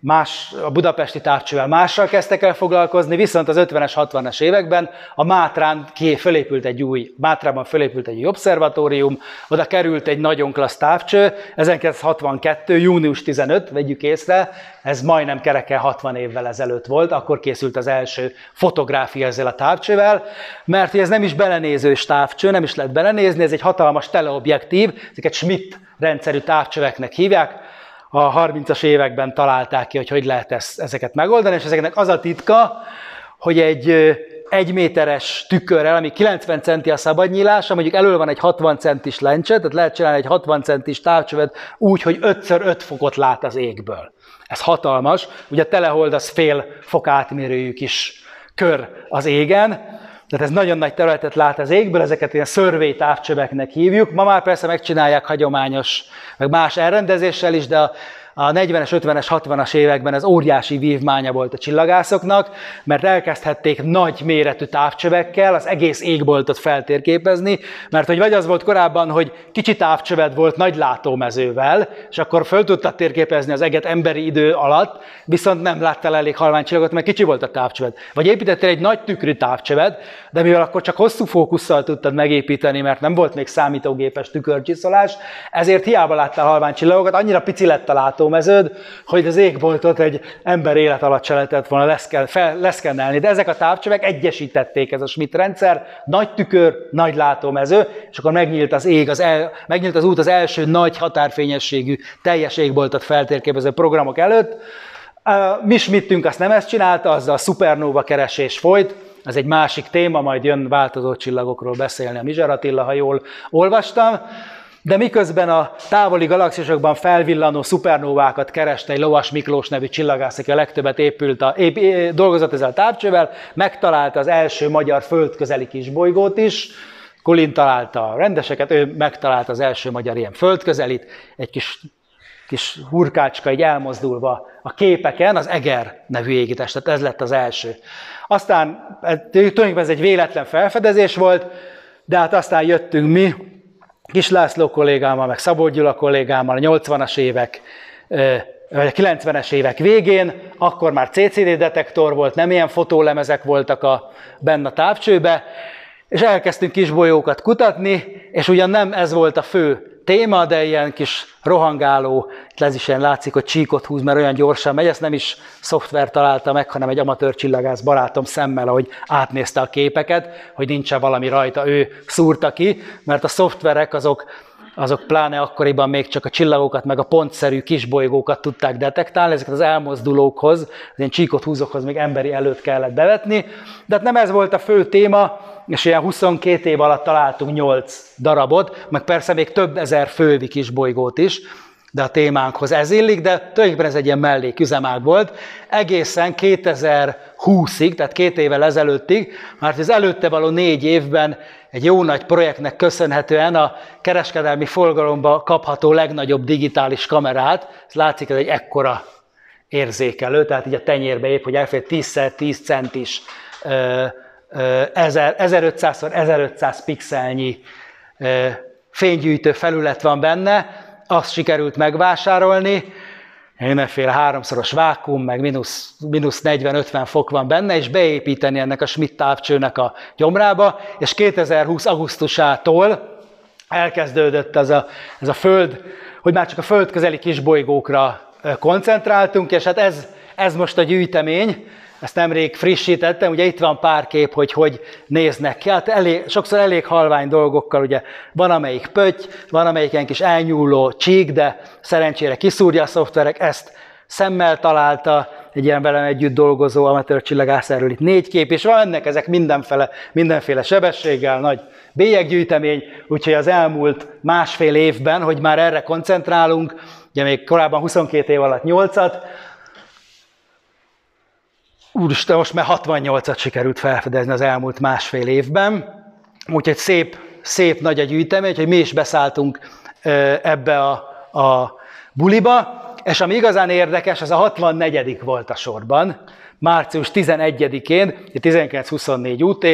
más, a budapesti távcsővel mással kezdtek el foglalkozni, viszont az ötvenes, hatvanas években a Mátrán ki fölépült egy új, Mátrában fölépült egy új obszervatórium, oda került egy nagyon klassz távcső, ezerkilencszázhatvankettő. június tizenötödike, vegyük észre, ez majdnem kereken hatvan évvel ezelőtt volt, akkor készült az első fotográfia ezzel a távcsővel, mert ez nem is belenézős távcső, nem is lehet belenézni, ez egy hatalmas teleobjektív, ezeket Schmidt rendszerű távcsöveknek hívják. A harmincas években találták ki, hogy hogy lehet ezt, ezeket megoldani, és ezeknek az a titka, hogy egy egy méteres tükörrel, ami kilencven centi a szabadnyílása, mondjuk elől van egy hatvan centis lencse, tehát lehet csinálni egy hatvan centis távcsövet úgy, hogy ötször öt fokot lát az égből. Ez hatalmas, ugye a telehold az fél fok átmérőjű kis kör az égen, tehát ez nagyon nagy területet lát az égből, ezeket ilyen survey távcsöveknek hívjuk. Ma már persze megcsinálják hagyományos, meg más elrendezéssel is, de a A negyvenes, ötvenes, hatvanas években ez óriási vívmánya volt a csillagászoknak, mert elkezdhették nagy méretű távcsövekkel az egész égboltot feltérképezni, mert hogy vagy az volt korábban, hogy kicsi távcsöved volt nagy látómezővel, és akkor föl tudtad térképezni az eget emberi idő alatt, viszont nem láttál elég halvány csillagot, mert kicsi volt a távcsöved. Vagy építettél egy nagy tükrű távcsöved, de mivel akkor csak hosszú fókusszal tudtad megépíteni, mert nem volt még számítógépes tükörcsiszolás, ezért hiába láttál halvány csillagokat, annyira pici lett a látó meződ, hogy az égboltot egy ember élet alatt se lehetett volna leszken, fel, leszkennelni. De ezek a távcsövek egyesítették, ez a Schmidt rendszer, nagy tükör, nagy látómező, és akkor megnyílt az ég, az el, megnyílt az út az első nagy határfényességű, teljes égboltot feltérképező programok előtt. Mi Schmittünk azt nem ezt csinálta, azzal a szupernóva keresés folyt, ez egy másik téma, majd jön változó csillagokról beszélni a Mizsar Attila, ha jól olvastam. De miközben a távoli galaxisokban felvillanó szupernóvákat kereste egy Lovas Miklós nevű csillagász, aki a legtöbbet épült a, ép, dolgozott ezzel a távcsővel, megtalálta az első magyar földközeli kisbolygót is. Kulin találta a rendeseket, ő megtalálta az első magyar ilyen földközelit, egy kis, kis hurkácska így elmozdulva a képeken, az Eger nevű égitest, tehát ez lett az első. Aztán tulajdonképpen ez egy véletlen felfedezés volt, de hát aztán jöttünk mi, Kis László kollégámmal, meg Szabó Gyula kollégámmal a nyolcvanas évek, vagy a kilencvenes évek végén, akkor már cé cé dé detektor volt, nem ilyen fotólemezek voltak a, benne a távcsőbe, és elkezdtünk kisbolyókat kutatni, és ugyan nem ez volt a fő téma, de ilyen kis rohangáló, itt ez is ilyen látszik, hogy csíkot húz, mert olyan gyorsan megy, ezt nem is szoftver találta meg, hanem egy amatőr csillagász barátom szemmel, ahogy átnézte a képeket, hogy nincsen valami rajta, ő szúrta ki, mert a szoftverek azok, azok pláne akkoriban még csak a csillagokat, meg a pontszerű kisbolygókat tudták detektálni, ezeket az elmozdulókhoz, az ilyen csíkot húzókhoz még emberi előtt kellett bevetni, de hát nem ez volt a fő téma, és ilyen huszonkét év alatt találtunk nyolc darabot, meg persze még több ezer földi kisbolygót is, de a témánkhoz ez illik, de tulajdonképpen ez egy ilyen melléküzemág volt. Egészen kétezer-húszig, tehát két évvel ezelőttig, mert az előtte való négy évben egy jó nagy projektnek köszönhetően a kereskedelmi forgalomba kapható legnagyobb digitális kamerát, ez látszik, ez egy ekkora érzékelő, tehát így a tenyérbe épp, hogy elfér tízszer tíz centis ezerötszáz szor ezerötszáz pixelnyi fénygyűjtő felület van benne, azt sikerült megvásárolni, mindenféle háromszoros vákuum, meg mínusz, mínusz negyven-ötven fok van benne, és beépíteni ennek a Schmidt távcsőnek a gyomrába, és kétezer-húsz augusztusától elkezdődött ez a, ez a föld, hogy már csak a földközeli kisbolygókra koncentráltunk, és hát ez, ez most a gyűjtemény, ezt nemrég frissítettem, ugye itt van pár kép, hogy hogy néznek ki. Hát elég, sokszor elég halvány dolgokkal, ugye van amelyik pötty, van amelyik ilyen kis elnyúló csík, de szerencsére kiszúrja a szoftverek, ezt szemmel találta egy ilyen velem együtt dolgozó amatőr csillagász, erről itt négy kép, és van ennek ezek mindenféle, mindenféle sebességgel, nagy bélyeggyűjtemény, úgyhogy az elmúlt másfél évben, hogy már erre koncentrálunk, ugye még korábban huszonkét év alatt nyolcat, úristen, most már hatvannyolcat sikerült felfedezni az elmúlt másfél évben, úgyhogy szép, szép nagy a gyűjtemény, hogy mi is beszálltunk ebbe a, a buliba, és ami igazán érdekes, az a hatvannegyedik volt a sorban, március tizenegyedikén, tizenkilenc huszonnégy ú té,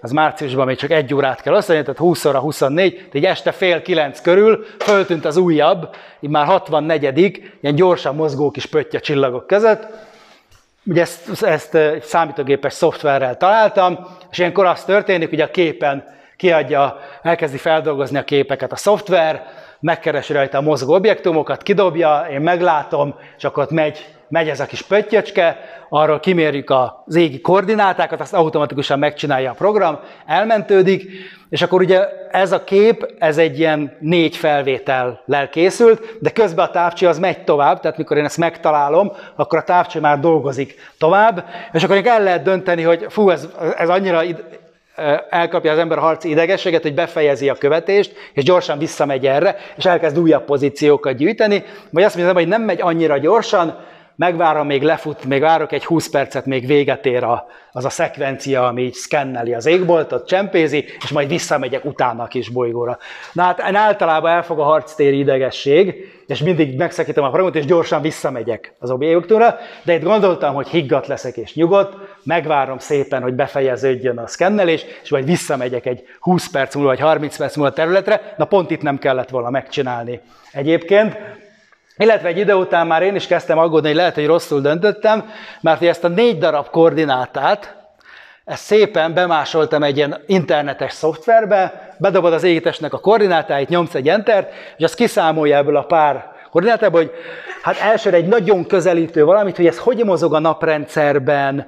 az márciusban még csak egy órát kell osztani, tehát húsz óra huszonnégy, tehát így este fél kilenc körül föltűnt az újabb, így már hatvannegyedik, ilyen gyorsan mozgó kis pötty a csillagok között. Ugye ezt, ezt számítógépes szoftverrel találtam, és ilyenkor az történik, hogy a képen kiadja, elkezdi feldolgozni a képeket a szoftver, megkeresi rajta a mozgó objektumokat, kidobja, én meglátom, és akkor ott megy, megy ez a kis pöttyöcske, arról kimérjük az égi koordinátákat, azt automatikusan megcsinálja a program, elmentődik, és akkor ugye ez a kép, ez egy ilyen négy felvétellel készült, de közben a távcső az megy tovább, tehát mikor én ezt megtalálom, akkor a távcső már dolgozik tovább, és akkor el lehet dönteni, hogy fú, ez, ez annyira elkapja az ember a harci idegességet, hogy befejezi a követést, és gyorsan visszamegy erre, és elkezd újabb pozíciókat gyűjteni, vagy azt mondja, hogy nem megy annyira gyorsan, megvárom, még lefut, még várok egy húsz percet, még véget ér a, az a szekvencia, ami így szkenneli az égboltot, csempézi, és majd visszamegyek utána a kis bolygóra. Na hát én általában elfog a harctéri idegesség, és mindig megszakítom a programot, és gyorsan visszamegyek az objektumra, de itt gondoltam, hogy higgadt leszek és nyugodt, megvárom szépen, hogy befejeződjön a szkennelés, és majd visszamegyek egy húsz perc múlva, vagy harminc perc múlva a területre, na pont itt nem kellett volna megcsinálni egyébként. Illetve egy idő után már én is kezdtem aggódni, hogy lehet, hogy rosszul döntöttem, mert ezt a négy darab koordinátát, ezt szépen bemásoltam egy ilyen internetes szoftverbe, bedobod az égitestnek a koordinátáit, nyomsz egy entert, és az kiszámolja ebből a pár koordinátából, hogy hát elsőre egy nagyon közelítő valamit, hogy ez hogy mozog a naprendszerben,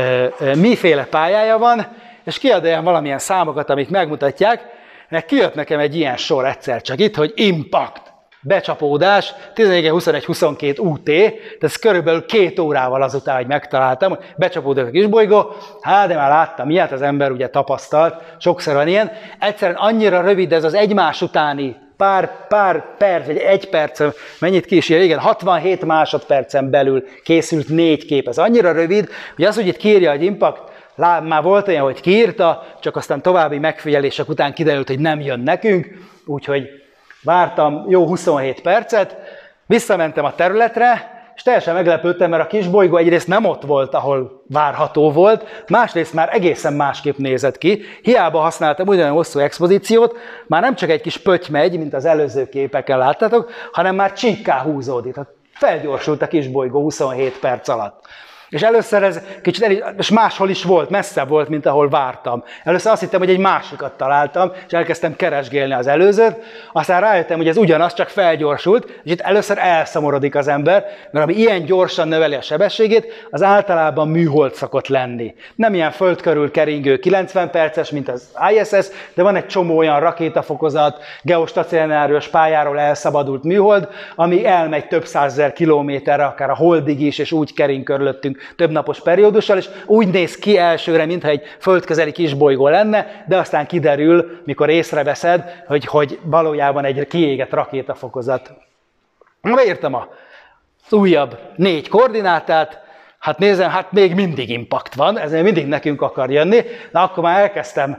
miféle pályája van, és kiad olyan valamilyen számokat, amik megmutatják, mert kijött nekem egy ilyen sor egyszer csak itt, hogy impact. Becsapódás, tizenegy huszonegy huszonkettő U T, tehát ez körülbelül két órával azután, hogy megtaláltam, hogy becsapódik a kisbolygó, hát de már láttam ilyet, az ember ugye tapasztalt, sokszor van ilyen. Egyszerűen annyira rövid ez az egymás utáni pár, pár perc, vagy egy perc, mennyit ki is ír, igen, hatvanhét másodpercen belül készült négy kép, ez annyira rövid, hogy az, hogy itt kiírja, hogy impact, lá, már volt olyan, hogy kiírta, csak aztán további megfigyelések után kiderült, hogy nem jön nekünk, úgyhogy vártam jó huszonhét percet, visszamentem a területre, és teljesen meglepődtem, mert a kisbolygó egyrészt nem ott volt, ahol várható volt, másrészt már egészen másképp nézett ki. Hiába használtam ugyanolyan hosszú expozíciót, már nem csak egy kis pötty megy, mint az előző képeken láttátok, hanem már csíkká húzódik. Tehát felgyorsult a kisbolygó huszonhét perc alatt. És először ez kicsit, el, és máshol is volt, messzebb volt, mint ahol vártam. Először azt hittem, hogy egy másikat találtam, és elkezdtem keresgélni az előzőt, aztán rájöttem, hogy ez ugyanaz, csak felgyorsult, és itt először elszomorodik az ember, mert ami ilyen gyorsan növeli a sebességét, az általában műhold szokott lenni. Nem ilyen föld körül keringő kilencven perces, mint az I S S, de van egy csomó olyan rakétafokozat, geostacionárius pályáról elszabadult műhold, ami elmegy több százezer kilométerre, akár a holdig is, és úgy kering körülöttünk több napos periódussal, és úgy néz ki elsőre, mintha egy földközeli kisbolygó lenne, de aztán kiderül, mikor észreveszed, hogy, hogy valójában egy kiégett rakétafokozat. Beírtam az újabb négy koordinátát, hát nézem, hát még mindig impact van, ez még mindig nekünk akar jönni, de akkor már elkezdtem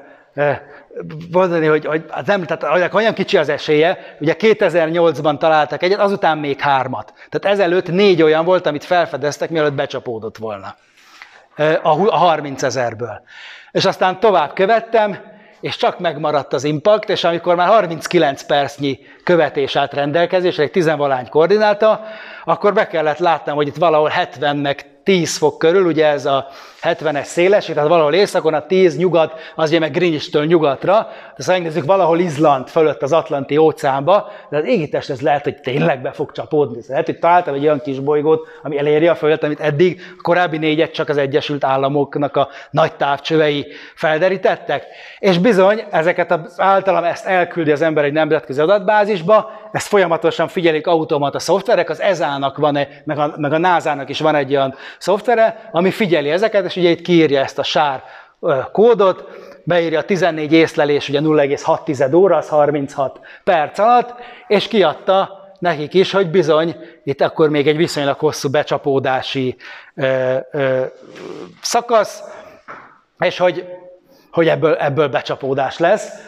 mondani, hogy, hogy nem, tehát olyan kicsi az esélye, ugye kétezer-nyolcban találtak egyet, azután még hármat. Tehát ezelőtt négy olyan volt, amit felfedeztek, mielőtt becsapódott volna a harmincezerből. És aztán tovább követtem, és csak megmaradt az impact, és amikor már harminckilenc percnyi követés állt rendelkezésre, egy tizenvalány koordináta, akkor be kellett látnom, hogy itt valahol hetven meg tíz fok körül, ugye ez a hetvenes szélesség, tehát valahol északon, a tíz nyugat, az ugye meg Greenwich-től nyugatra, de szóval megnézzük valahol Izland fölött az Atlanti óceánba, de az égitest ez lehet, hogy tényleg be fog csapódni. Lehet, hogy találtam egy olyan kis bolygót, ami eléri a Földet, amit eddig a korábbi négyet csak az Egyesült Államoknak a nagy távcsövei felderítettek. És bizony, ezeket az általam ezt elküldi az ember egy nemzetközi adatbázisba, ezt folyamatosan figyelik automata szoftverek, az E S A-nak van, meg a, meg a nászának is van egy olyan szoftvere, ami figyeli ezeket, és ugye itt kiírja ezt a sár kódot, beírja a tizennégy észlelés, ugye nulla egész hat óra, az harminchat perc alatt, és kiadta nekik is, hogy bizony, itt akkor még egy viszonylag hosszú becsapódási ö, ö, szakasz, és hogy, hogy ebből, ebből becsapódás lesz.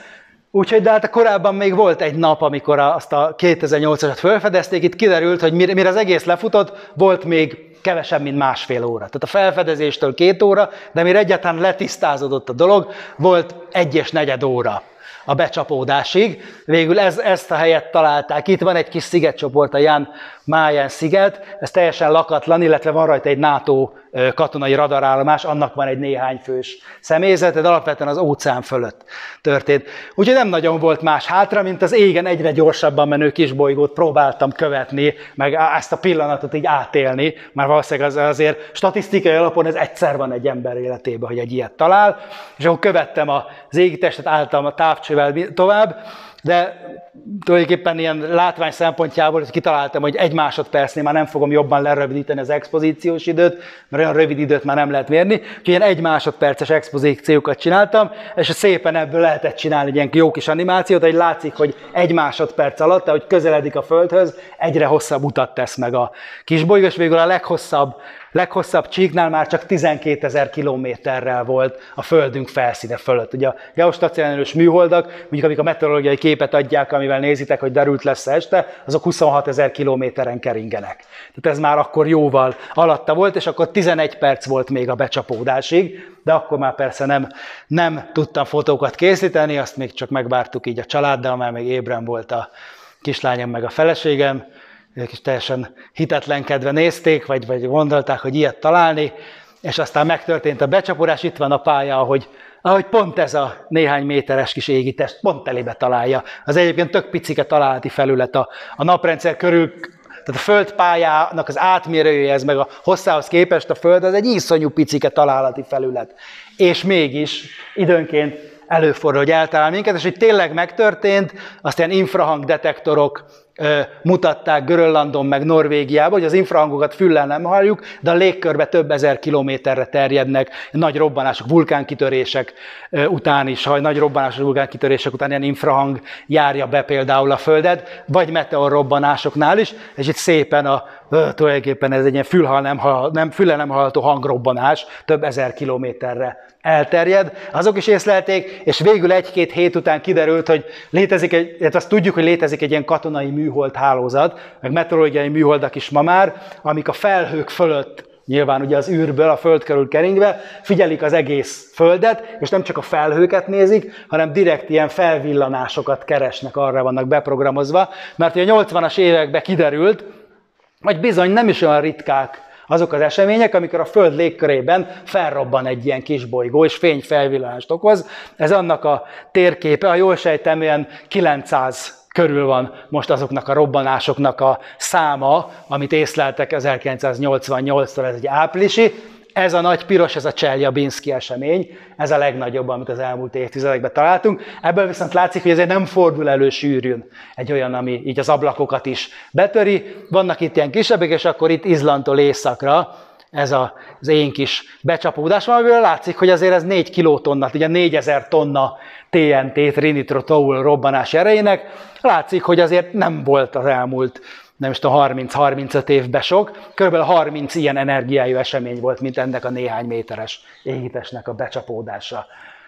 Úgyhogy de hát korábban még volt egy nap, amikor azt a kétezer-nyolcasat felfedezték, itt kiderült, hogy mire az egész lefutott, volt még kevesebb, mint másfél óra. Tehát a felfedezéstől két óra, de mire egyáltalán letisztázódott a dolog, volt egy és negyed óra a becsapódásig. Végül ez, ezt a helyet találták. Itt van egy kis szigetcsoport, a Jan Mayen sziget, ez teljesen lakatlan, illetve van rajta egy NATO katonai radarállomás, annak van egy néhány fős személyzet, de alapvetően az óceán fölött történt. Úgyhogy nem nagyon volt más hátra, mint az égen egyre gyorsabban menő kisbolygót próbáltam követni, meg ezt a pillanatot így átélni, már valószínűleg az azért statisztikai alapon ez egyszer van egy ember életében, hogy egy ilyet talál, és akkor követtem az égitestet, álltam a távcsővel tovább, de tulajdonképpen ilyen látvány szempontjából kitaláltam, hogy egy másodpercnél már nem fogom jobban lerövidíteni az expozíciós időt, mert olyan rövid időt már nem lehet mérni, úgyhogy ilyen egy másodperces expozíciókat csináltam, és szépen ebből lehetett csinálni egy ilyen jó kis animációt, hogy látszik, hogy egy másodperc alatt, ahogy közeledik a Földhöz, egyre hosszabb utat tesz meg a kisbolygó, és végül a leghosszabb leghosszabb csíknál már csak tizenkétezer kilométerrel volt a Földünk felszíne fölött. Ugye a geostacionáris műholdak, mondjuk amik a meteorológiai képet adják, amivel nézitek, hogy derült lesz este, azok huszonhatezer kilométeren keringenek. Tehát ez már akkor jóval alatta volt, és akkor tizenegy perc volt még a becsapódásig, de akkor már persze nem, nem tudtam fotókat készíteni, azt még csak megvártuk így a családdal, mert még ébren volt a kislányom meg a feleségem, ők is teljesen hitetlenkedve nézték, vagy, vagy gondolták, hogy ilyet találni, és aztán megtörtént a becsapódás, itt van a pálya, ahogy, ahogy pont ez a néhány méteres kis égitest pont elébe találja. Az egyébként tök picike találati felület a, a naprendszer körül, tehát a földpályának az átmérője, ez meg a hosszához képest a Föld, az egy iszonyú picike találati felület. És mégis időnként előfordul, hogy eltalál minket, és hogy tényleg megtörtént, azt ilyen infrahangdetektorok mutatták Grönlandon meg Norvégiában, hogy az infrahangokat füllel nem halljuk, de a légkörbe több ezer kilométerre terjednek nagy robbanások, vulkánkitörések után is, ha nagy robbanások, vulkánkitörések után ilyen infrahang járja be például a Földet, vagy meteorrobbanásoknál is, és itt szépen a, tulajdonképpen ez egy ilyen fülhal nem, nem, füllel nem hallható hangrobbanás, több ezer kilométerre elterjed. Azok is észlelték, és végül egy-két hét után kiderült, hogy létezik egy, hát azt tudjuk, hogy létezik egy ilyen katonai műhold hálózat, meg meteorológiai műholdak is ma már, amik a felhők fölött, nyilván ugye az űrből, a Föld körül keringve, figyelik az egész Földet, és nem csak a felhőket nézik, hanem direkt ilyen felvillanásokat keresnek, arra vannak beprogramozva, mert ugye a nyolcvanas években kiderült, hogy bizony nem is olyan ritkák azok az események, amikor a Föld légkörében felrobban egy ilyen kisbolygó, és fényfelvillanást okoz. Ez annak a térképe, ha jól sejtem, ilyen kilencszáz körül van most azoknak a robbanásoknak a száma, amit észleltek ezerkilencszáznyolcvannyolctól, ez egy áprilisi. Ez a nagy piros, ez a Cseljabinszky esemény, ez a legnagyobb, amit az elmúlt évtizedekben találtunk. Ebből viszont látszik, hogy ezért nem fordul elő sűrűn egy olyan, ami így az ablakokat is betöri. Vannak itt ilyen kisebbek, és akkor itt Izlandtól északra ez az én kis becsapódás, amiből látszik, hogy azért ez négy kilotonnat, ugye négyezer tonna té en té, trinitrotoul robbanás erejének. Látszik, hogy azért nem volt az elmúlt nem is tudom, harminc-harmincöt évben sok, körülbelül harminc ilyen energiájú esemény volt, mint ennek a néhány méteres égitestnek a becsapódása.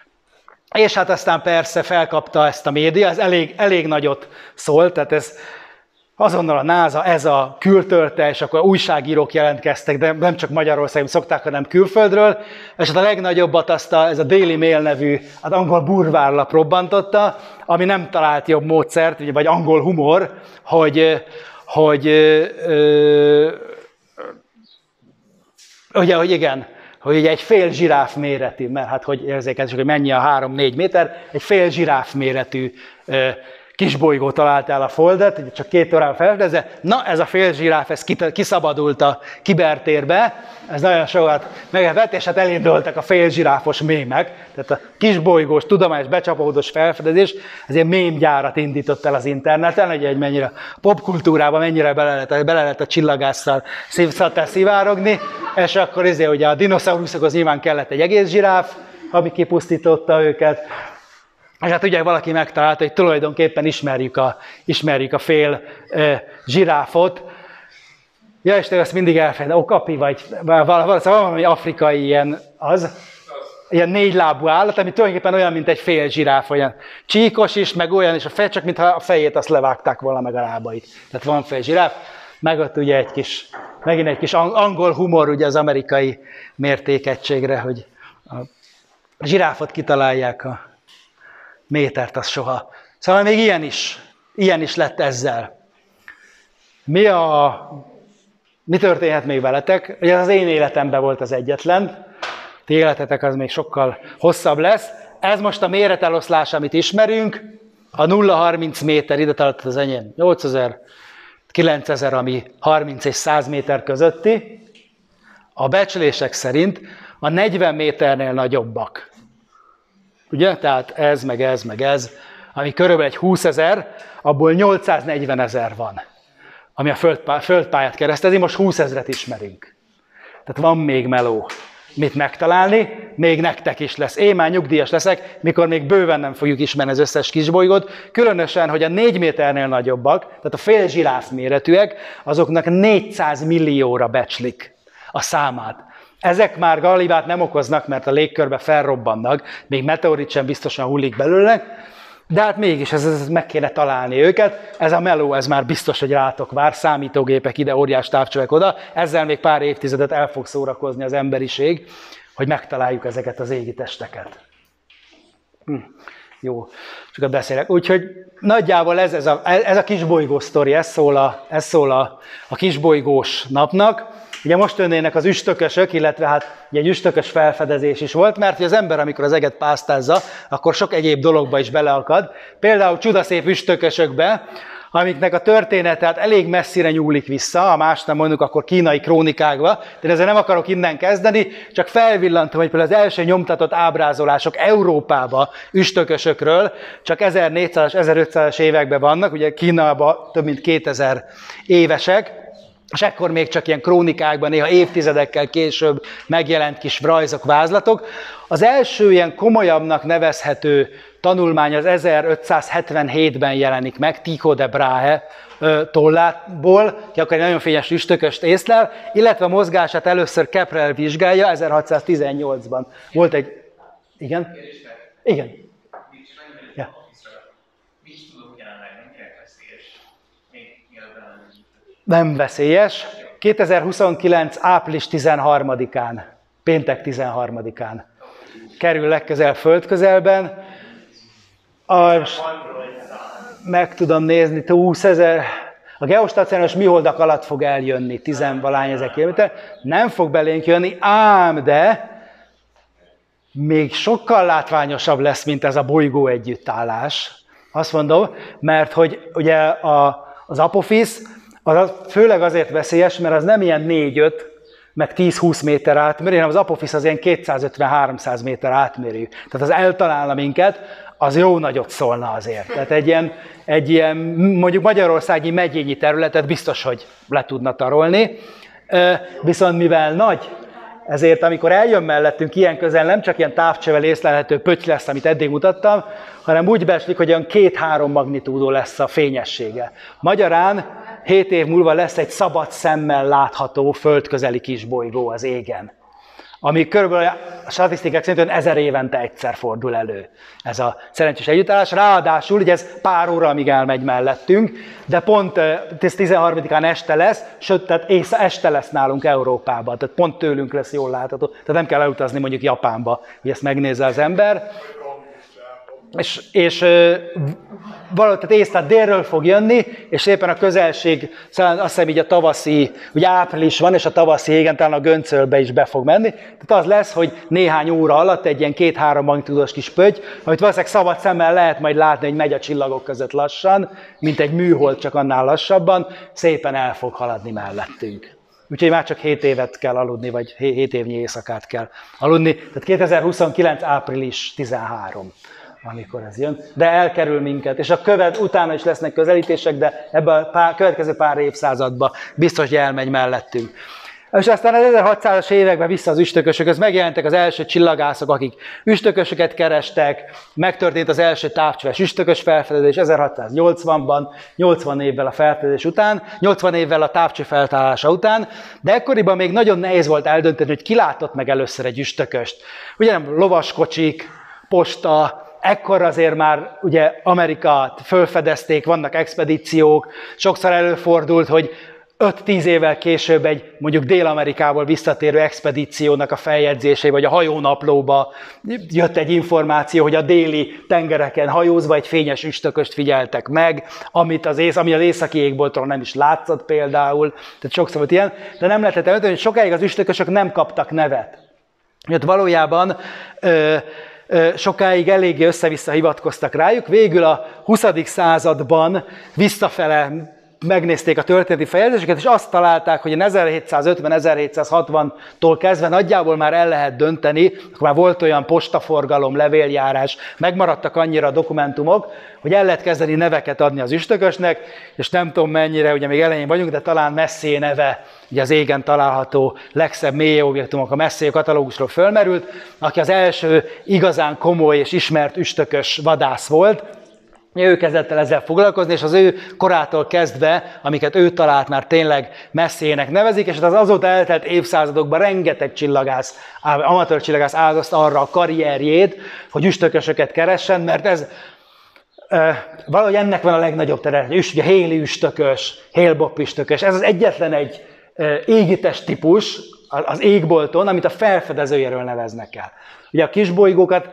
És hát aztán persze felkapta ezt a média, ez elég, elég nagyot szólt, tehát ez azonnal a NASA, ez a kültörte, és akkor újságírók jelentkeztek, de nem csak Magyarországon szokták, hanem külföldről, és hát a legnagyobbat azt a, ez a Daily Mail nevű, az angol burvárlap robbantotta, ami nem talált jobb módszert, vagy angol humor, hogy hogy ö, ö, ugye, hogy igen, hogy ugye egy fél zsiráf méretű, mert hát hogy érzékeltük, hogy mennyi a három-négy méter, egy fél zsiráf méretű ö, kisbolygó talált el a Földet, csak két órán felfedezve. Na, ez a fél zsiráf, ez kiszabadult a kibertérbe, ez nagyon sokat meglepett, és hát elindultak a fél zsiráfos mémek, tehát a kisbolygós, tudományos becsapódós felfedezés, ezért mémgyárat indított el az interneten, hogy egy mennyire popkultúrában mennyire bele lehet, bele lehet a csillagásszal szívszattal szivárogni, és akkor ezért ugye a dinoszauruszokhoz nyilván kellett egy egész zsiráf, ami kipusztította őket. És hát ugye valaki megtalálta, hogy tulajdonképpen ismerjük a, ismerjük a fél e, zsiráfot. Ja, és te ezt mindig elfelejtem, okapi vagy valami, valami afrikai ilyen az. ilyen négy lábú állat, ami tulajdonképpen olyan, mint egy fél zsiráf, olyan csíkos is, meg olyan is a fej, csak mintha a fejét azt levágták volna meg a lábait. Tehát van fél zsiráf, meg ott ugye egy kis, megint egy kis angol humor ugye az amerikai mértékegységre, hogy a zsiráfot kitalálják, a métert az soha. Szóval még ilyen is, ilyen is lett ezzel. Mi, a, mi történhet még veletek? Ugye az én életemben volt az egyetlen, ti életetek az még sokkal hosszabb lesz. Ez most a méreteloszlás, amit ismerünk, a nulla harminc méter, ide tart az enyém, nyolcezer, kilencezer, ami harminc és száz méter közötti. A becslések szerint a negyven méternél nagyobbak. Ugye? Tehát ez, meg ez, meg ez, ami körülbelül egy húszezer, abból nyolcszáznegyven ezer van, ami a földpályát, földpályát keresztezi, most húszezret ismerünk. Tehát van még meló mit megtalálni, még nektek is lesz. Én már nyugdíjas leszek, mikor még bőven nem fogjuk ismerni az összes kisbolygót, különösen, hogy a négy méternél nagyobbak, tehát a fél zsiráf méretűek, azoknak négyszáz millióra becslik a számát. Ezek már galibát nem okoznak, mert a légkörbe felrobbannak, még meteorit sem biztosan hullik belőle, de hát mégis ez, ez meg kéne találni őket. Ez a meló, ez már biztos, hogy rátok vár, számítógépek ide, óriás távcsövek oda. Ezzel még pár évtizedet el fog szórakozni az emberiség, hogy megtaláljuk ezeket az égi testeket. Hm. Jó, csak beszélek. Úgyhogy nagyjából ez, ez, a, ez a kisbolygó sztori, ez szól, a, ez szól a, a kisbolygós napnak. Ugye most jönnének az üstökösök, illetve hát ugye egy üstökös felfedezés is volt, mert az ember, amikor az eget pásztázza, akkor sok egyéb dologba is beleakad. Például csudaszép üstökösökbe, amiknek a története hát elég messzire nyúlik vissza, a más nem mondjuk, akkor kínai krónikákba, de ezzel nem akarok innen kezdeni, csak felvillantom, hogy például az első nyomtatott ábrázolások Európába üstökösökről csak ezernégyszázas, ezerötszázas években vannak, ugye Kínában több mint kétezer évesek, és ekkor még csak ilyen krónikákban, néha évtizedekkel később megjelent kis rajzok, vázlatok. Az első ilyen komolyabbnak nevezhető tanulmány az ezerötszázhetvenhétben jelenik meg, Tycho de Brahe tollából, ki akkor egy nagyon fényes üstököst észlel, illetve a mozgását először Kepler vizsgálja, ezerhatszáztizennyolcban. Volt egy... Igen? Igen. Ja. Nem veszélyes. kétezer-huszonkilenc. április tizenharmadikán, péntek tizenharmadikán kerül legközelebb földközelben. A, meg tudom nézni, húszezer. A geostacionáris műholdak alatt fog eljönni, tizenvalány ezer kilométer. Nem fog belénk jönni, ám de még sokkal látványosabb lesz, mint ez a bolygó együttállás. Azt mondom, mert hogy ugye a, az Apophis, az főleg azért veszélyes, mert az nem ilyen négy-öt, meg tíz-húsz méter átmérő, hanem az Apophis az ilyen kétszázötven-háromszáz méter átmérő. Tehát az eltalálna minket, az jó nagyot szólna azért. Tehát egy ilyen, egy ilyen mondjuk magyarországi megyényi területet biztos, hogy le tudna tarolni. Viszont mivel nagy, ezért amikor eljön mellettünk ilyen közel, nem csak ilyen távcsővel észlelhető pötty lesz, amit eddig mutattam, hanem úgy becslik, hogy olyan két-három magnitúdó lesz a fényessége. Magyarán hét év múlva lesz egy szabad szemmel látható földközeli kisbolygó az égen, ami körülbelül a statisztikák szerint ezer évente egyszer fordul elő. Ez a szerencsés együttállás. Ráadásul, ugye ez pár óra, amíg elmegy mellettünk, de pont tizenharmadikán este lesz, sőt, tehát ész, este lesz nálunk Európában, tehát pont tőlünk lesz jól látható. Tehát nem kell elutazni mondjuk Japánba, hogy ezt megnézze az ember. És, és valahogy tehát ész, tehát délről fog jönni, és éppen a közelség, azt hiszem így a tavaszi, ugye április van, és a tavaszi égen talán a Göncölbe is be fog menni. Tehát az lesz, hogy néhány óra alatt egy ilyen két-három magnitúdos kis pötty, amit valószínűleg szabad szemmel lehet majd látni, hogy megy a csillagok között lassan, mint egy műhold, csak annál lassabban, szépen el fog haladni mellettünk. Úgyhogy már csak hét évet kell aludni, vagy hét évnyi éjszakát kell aludni. Tehát kétezer-huszonkilenc. április tizenharmadika, amikor ez jön, de elkerül minket, és a követ utána is lesznek közelítések, de ebben a pár, következő pár évszázadban biztos, hogy elmegy mellettünk. És aztán az ezerhatszázas években vissza az üstökösökhöz megjelentek az első csillagászok, akik üstökösöket kerestek, megtörtént az első távcsöves üstökös felfedezés ezerhatszáznyolcvanban, nyolcvan évvel a felfedezés után, nyolcvan évvel a távcső feltárása után, de ekkoriban még nagyon nehéz volt eldönteni, hogy ki látott meg először egy üstököst. Ugye nem lovaskocsik, posta, ekkor azért már ugye Amerikát fölfedezték, vannak expedíciók, sokszor előfordult, hogy öt-tíz évvel később egy mondjuk Dél-Amerikából visszatérő expedíciónak a feljegyzései, vagy a hajónaplóba jött egy információ, hogy a déli tengereken hajózva egy fényes üstököst figyeltek meg, amit az ész, ami az északi égboltról nem is látszott például, tehát sokszor volt ilyen, de nem lehetett elmondani, hogy sokáig az üstökösök nem kaptak nevet. Mert valójában ö, ö, sokáig eléggé össze-vissza hivatkoztak rájuk, végül a huszadik században visszafele megnézték a történeti feljegyzéseket, és azt találták, hogy ezerhétszázötven-ezerhétszázhatvantól kezdve nagyjából már el lehet dönteni, akkor már volt olyan postaforgalom, levéljárás, megmaradtak annyira a dokumentumok, hogy el lehet kezdeni neveket adni az üstökösnek, és nem tudom mennyire, ugye még elején vagyunk, de talán Messier neve, ugye az égen található legszebb mély objektumok a Messier katalógusról fölmerült, aki az első igazán komoly és ismert üstökös vadász volt. Ő kezdett el ezzel foglalkozni, és az ő korától kezdve, amiket ő talált, már tényleg Messiernek nevezik, és az azóta eltelt évszázadokban rengeteg csillagász, amatőr csillagász áldozta arra a karrierjét, hogy üstökösöket keressen, mert ez e, valahogy ennek van a legnagyobb terület. Ugye Halley üstökös, Hale-Bopp üstökös, ez az egyetlen egy e, égitest típus az égbolton, amit a felfedezőjéről neveznek el. Ugye a kisbolygókat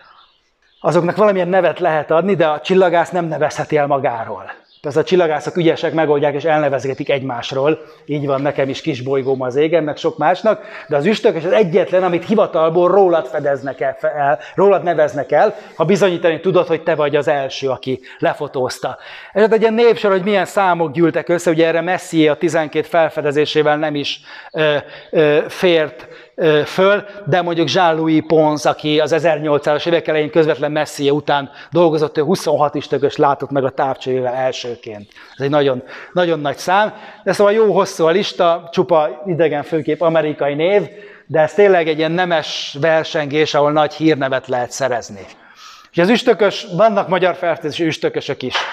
azoknak valamilyen nevet lehet adni, de a csillagász nem nevezheti el magáról. Persze a csillagászok ügyesek, megoldják és elnevezgetik egymásról. Így van nekem is kisbolygóm az égen, meg sok másnak, de az üstökös az egyetlen, amit hivatalból rólad fedeznek el, rólad neveznek el, ha bizonyítani tudod, hogy te vagy az első, aki lefotózta. Ez egy ilyen népsor, hogy milyen számok gyűltek össze, ugye erre Messier a tizenkét felfedezésével nem is ö, ö, fért ö, föl, de mondjuk Jean-Louis Pons, aki az ezernyolcszázas évek elején közvetlen Messier után dolgozott, ő huszonhat üstököst látott meg a távcsőjével elsőként. Ez egy nagyon, nagyon nagy szám, de szóval jó hosszú a lista, csupa idegen főkép amerikai név, de ez tényleg egy ilyen nemes versengés, ahol nagy hírnevet lehet szerezni. És az üstökös, vannak magyar felfedezési üstökösök is.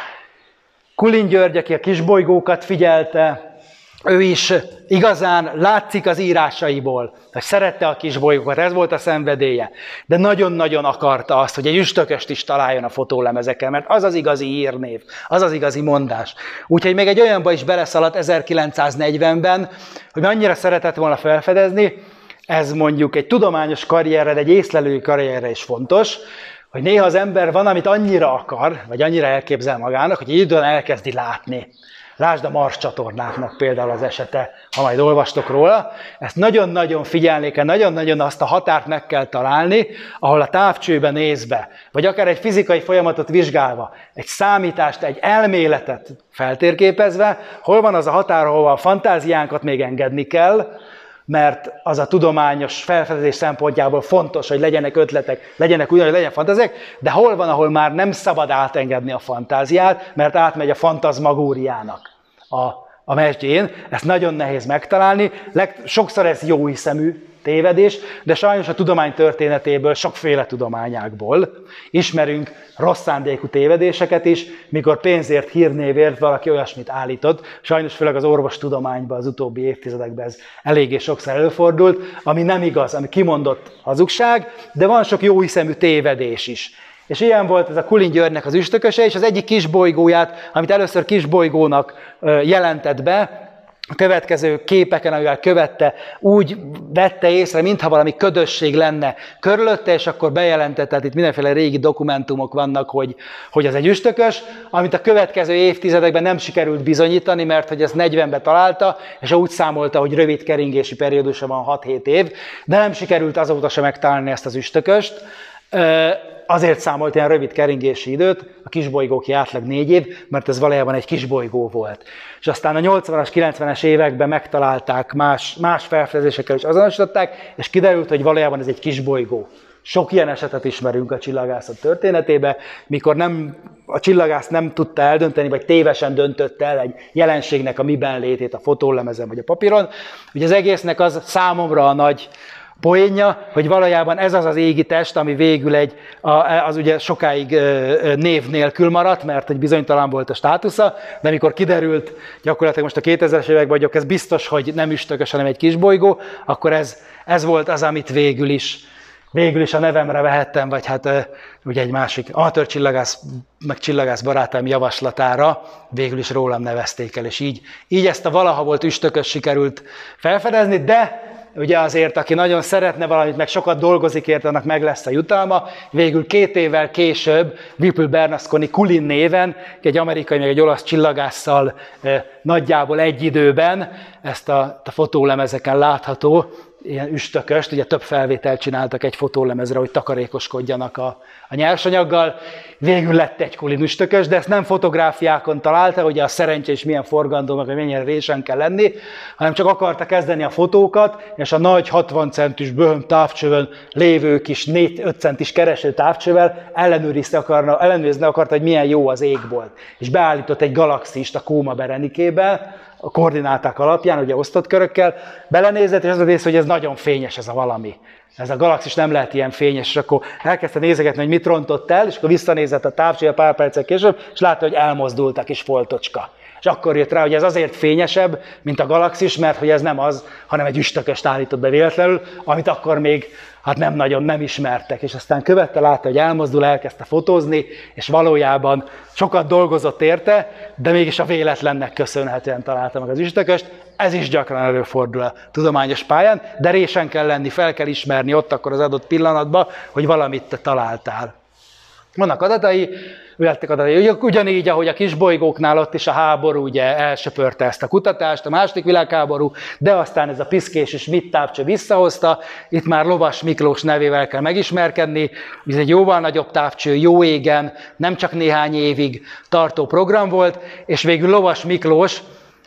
Kulin György, aki a kisbolygókat figyelte, ő is igazán látszik az írásaiból, hogy szerette a kisbolygókat, ez volt a szenvedélye, de nagyon-nagyon akarta azt, hogy egy üstököst is találjon a fotólemezeken, mert az az igazi hírnév, az az igazi mondás. Úgyhogy még egy olyanba is beleszaladt ezerkilencszáznegyvenben, hogy annyira szeretett volna felfedezni, ez mondjuk egy tudományos karrierre, egy észlelői karrierre is fontos, hogy néha az ember van, amit annyira akar, vagy annyira elképzel magának, hogy egy időn elkezdi látni. Lásd a Mars csatornáknak például az esete, ha majd olvastok róla. Ezt nagyon-nagyon figyelni kell, nagyon-nagyon azt a határt meg kell találni, ahol a távcsőben nézve, vagy akár egy fizikai folyamatot vizsgálva, egy számítást, egy elméletet feltérképezve, hol van az a határ, ahol a fantáziánkat még engedni kell, mert az a tudományos felfedezés szempontjából fontos, hogy legyenek ötletek, legyenek ugyanúgy, legyen fantáziák, de hol van, ahol már nem szabad átengedni a fantáziát, mert átmegy a fantazmagóriának a, a mesdjén. Ezt nagyon nehéz megtalálni, Leg, sokszor ez jó hiszemű tévedés, de sajnos a tudomány történetéből, sokféle tudományákból ismerünk rossz szándékú tévedéseket is, mikor pénzért, hírnévért valaki olyasmit állított. Sajnos főleg az orvostudományban az utóbbi évtizedekben ez eléggé sokszor előfordult, ami nem igaz, ami kimondott hazugság, de van sok jó hiszemű tévedés is. És ilyen volt ez a Kulin Györgynek az üstököse, és az egyik kisbolygóját, amit először kisbolygónak jelentett be, a következő képeken, amivel követte, úgy vette észre, mintha valami ködösség lenne körülötte, és akkor bejelentette, tehát itt mindenféle régi dokumentumok vannak, hogy, hogy az egy üstökös, amit a következő évtizedekben nem sikerült bizonyítani, mert hogy ezt negyvenben találta, és úgy számolta, hogy rövid keringési periódusa van hat-hét év, de nem sikerült azóta sem megtalálni ezt az üstököst. Azért számolt ilyen rövid keringési időt, a kisbolygóki átlag négy év, mert ez valójában egy kisbolygó volt. És aztán a nyolcvanas, kilencvenes években megtalálták, más, más felfedezésekkel is azonosították, és kiderült, hogy valójában ez egy kisbolygó. Sok ilyen esetet ismerünk a csillagászat történetébe, mikor nem, a csillagász nem tudta eldönteni, vagy tévesen döntött el egy jelenségnek a miben létét a fotólemezen vagy a papíron. Ugye az egésznek az számomra a nagy poénja, hogy valójában ez az az égi test, ami végül egy, az ugye sokáig név nélkül maradt, mert egy bizonytalan volt a státusza, de amikor kiderült, gyakorlatilag most a kétezres években vagyok, ez biztos, hogy nem üstökös, hanem egy kisbolygó, akkor ez, ez volt az, amit végül is, végül is a nevemre vehettem, vagy hát ugye egy másik amatőr csillagász, meg csillagász barátaim javaslatára végül is rólam nevezték el, és így, így ezt a valaha volt üstökös sikerült felfedezni, de ugye azért, aki nagyon szeretne valamit, meg sokat dolgozik érte, annak meg lesz a jutalma. Végül két évvel később Whipple Bernasconi Culin néven, egy amerikai, meg egy olasz csillagásszal eh, nagyjából egy időben ezt a, a fotólemezeken látható ilyen üstököst, ugye több felvételt csináltak egy fotólemezre, hogy takarékoskodjanak a, a nyersanyaggal. Végül lett egy Culin üstökös, de ezt nem fotográfiákon találta, ugye a szerencse is milyen forgandó, meg hogy mennyire résen kell lenni, hanem csak akarta kezdeni a fotókat, és a nagy hatvan centis böhöm távcsövön lévő kis négy-öt centis kereső távcsővel ellenőrizni akarna, ellenőrizni akarta, hogy milyen jó az égbolt. És beállított egy galaxist a Kóma Berenikébe, a koordináták alapján, ugye osztott körökkel, belenézett, és az a rész, hogy ez nagyon fényes ez a valami. Ez a galaxis nem lehet ilyen fényes, és akkor elkezdte nézegetni, hogy mit rontott el, és akkor visszanézett a távcsője pár perccel később, és látta, hogy elmozdult a kis foltocska. És akkor jött rá, hogy ez azért fényesebb, mint a galaxis, mert hogy ez nem az, hanem egy üstököst állított be véletlenül, amit akkor még hát nem nagyon nem ismertek. És aztán követte, látta, hogy elmozdul, elkezdte fotózni, és valójában sokat dolgozott érte, de mégis a véletlennek köszönhetően találta meg az üstököst. Ez is gyakran előfordul a tudományos pályán, de résen kell lenni, fel kell ismerni ott akkor az adott pillanatban, hogy valamit te találtál. Vannak adatai, lettek adatai, ugyanígy, ahogy a kisbolygóknál ott is a háború ugye elsöpörte ezt a kutatást, a második világháború, de aztán ez a Piszkés és Schmidt távcső visszahozta, itt már Lovas Miklós nevével kell megismerkedni, ez egy jóval nagyobb távcső, jó égen, nem csak néhány évig tartó program volt, és végül Lovas Miklós,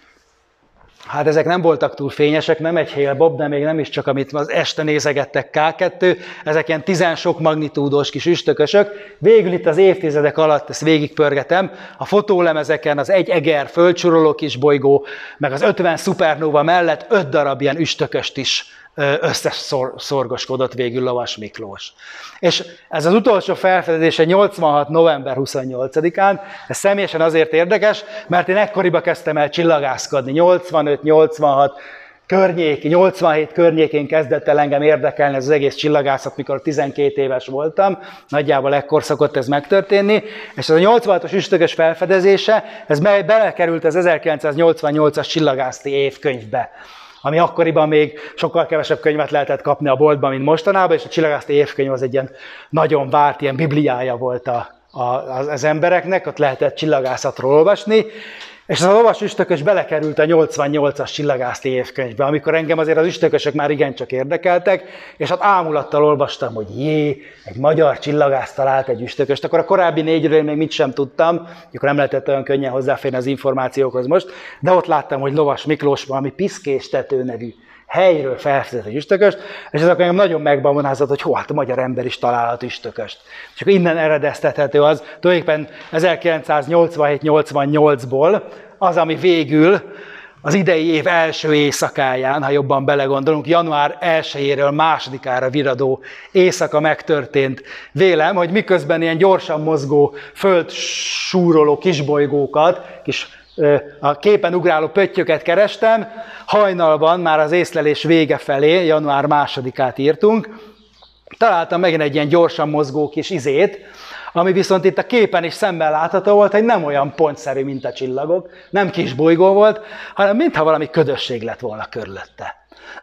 hát ezek nem voltak túl fényesek, nem egy Hale Bob, de még nem is csak, amit az este nézegettek ká kettő, ezek ilyen tizensok magnitúdós kis üstökösök. Végül itt az évtizedek alatt, ezt végigpörgetem, a fotólemezeken az egy eger földcsuroló kis bolygó, meg az ötven szupernóva mellett öt darab ilyen üstököst is összeszorgoskodott végül Lovas Miklós. És ez az utolsó felfedezése nyolcvanhat november huszonnyolcadikán, ez személyesen azért érdekes, mert én ekkoriban kezdtem el csillagászkodni, nyolcvanöt nyolcvanhat környéki, nyolcvanhét környékén kezdett el engem érdekelni ez az egész csillagászat, mikor tizenkét éves voltam, nagyjából ekkor szokott ez megtörténni, és ez a nyolcvanhatos üstökös felfedezése, ez belekerült az ezerkilencszáznyolcvannyolcas csillagászati évkönyvbe, ami akkoriban még sokkal kevesebb könyvet lehetett kapni a boltban, mint mostanában, és a csillagászati évkönyv az egy ilyen nagyon várt, ilyen bibliája volt a, a, az, az embereknek, ott lehetett csillagászatról olvasni, és az a lovas üstökös belekerült a nyolcvannyolcas csillagászati évkönyvbe, amikor engem azért az üstökösök már igencsak érdekeltek, és hát ámulattal olvastam, hogy jé, egy magyar csillagász talált egy üstököst, akkor a korábbi négyről még mit sem tudtam, akkor nem lehetett olyan könnyen hozzáférni az információkhoz most, de ott láttam, hogy Lovas Miklós valami Piszkéstető nevű helyről felfedezett egy üstököst, és ez akkor engem nagyon megbabonázott, hogy hó, hát a magyar ember is találhat üstököst. És akkor innen eredeztethető az, tulajdonképpen ezerkilencszáznyolcvanhét nyolcvannyolcból az, ami végül az idei év első éjszakáján, ha jobban belegondolunk, január elsejéről másodikára viradó éjszaka megtörtént. Vélem, hogy miközben ilyen gyorsan mozgó, földsúroló kisbolygókat, kis a képen ugráló pöttyöket kerestem, hajnalban, már az észlelés vége felé, január másodikát írtunk, találtam megint egy ilyen gyorsan mozgó kis izét, ami viszont itt a képen is szemben látható volt, hogy nem olyan pontszerű, mint a csillagok, nem kis bolygó volt, hanem mintha valami ködösség lett volna körülötte.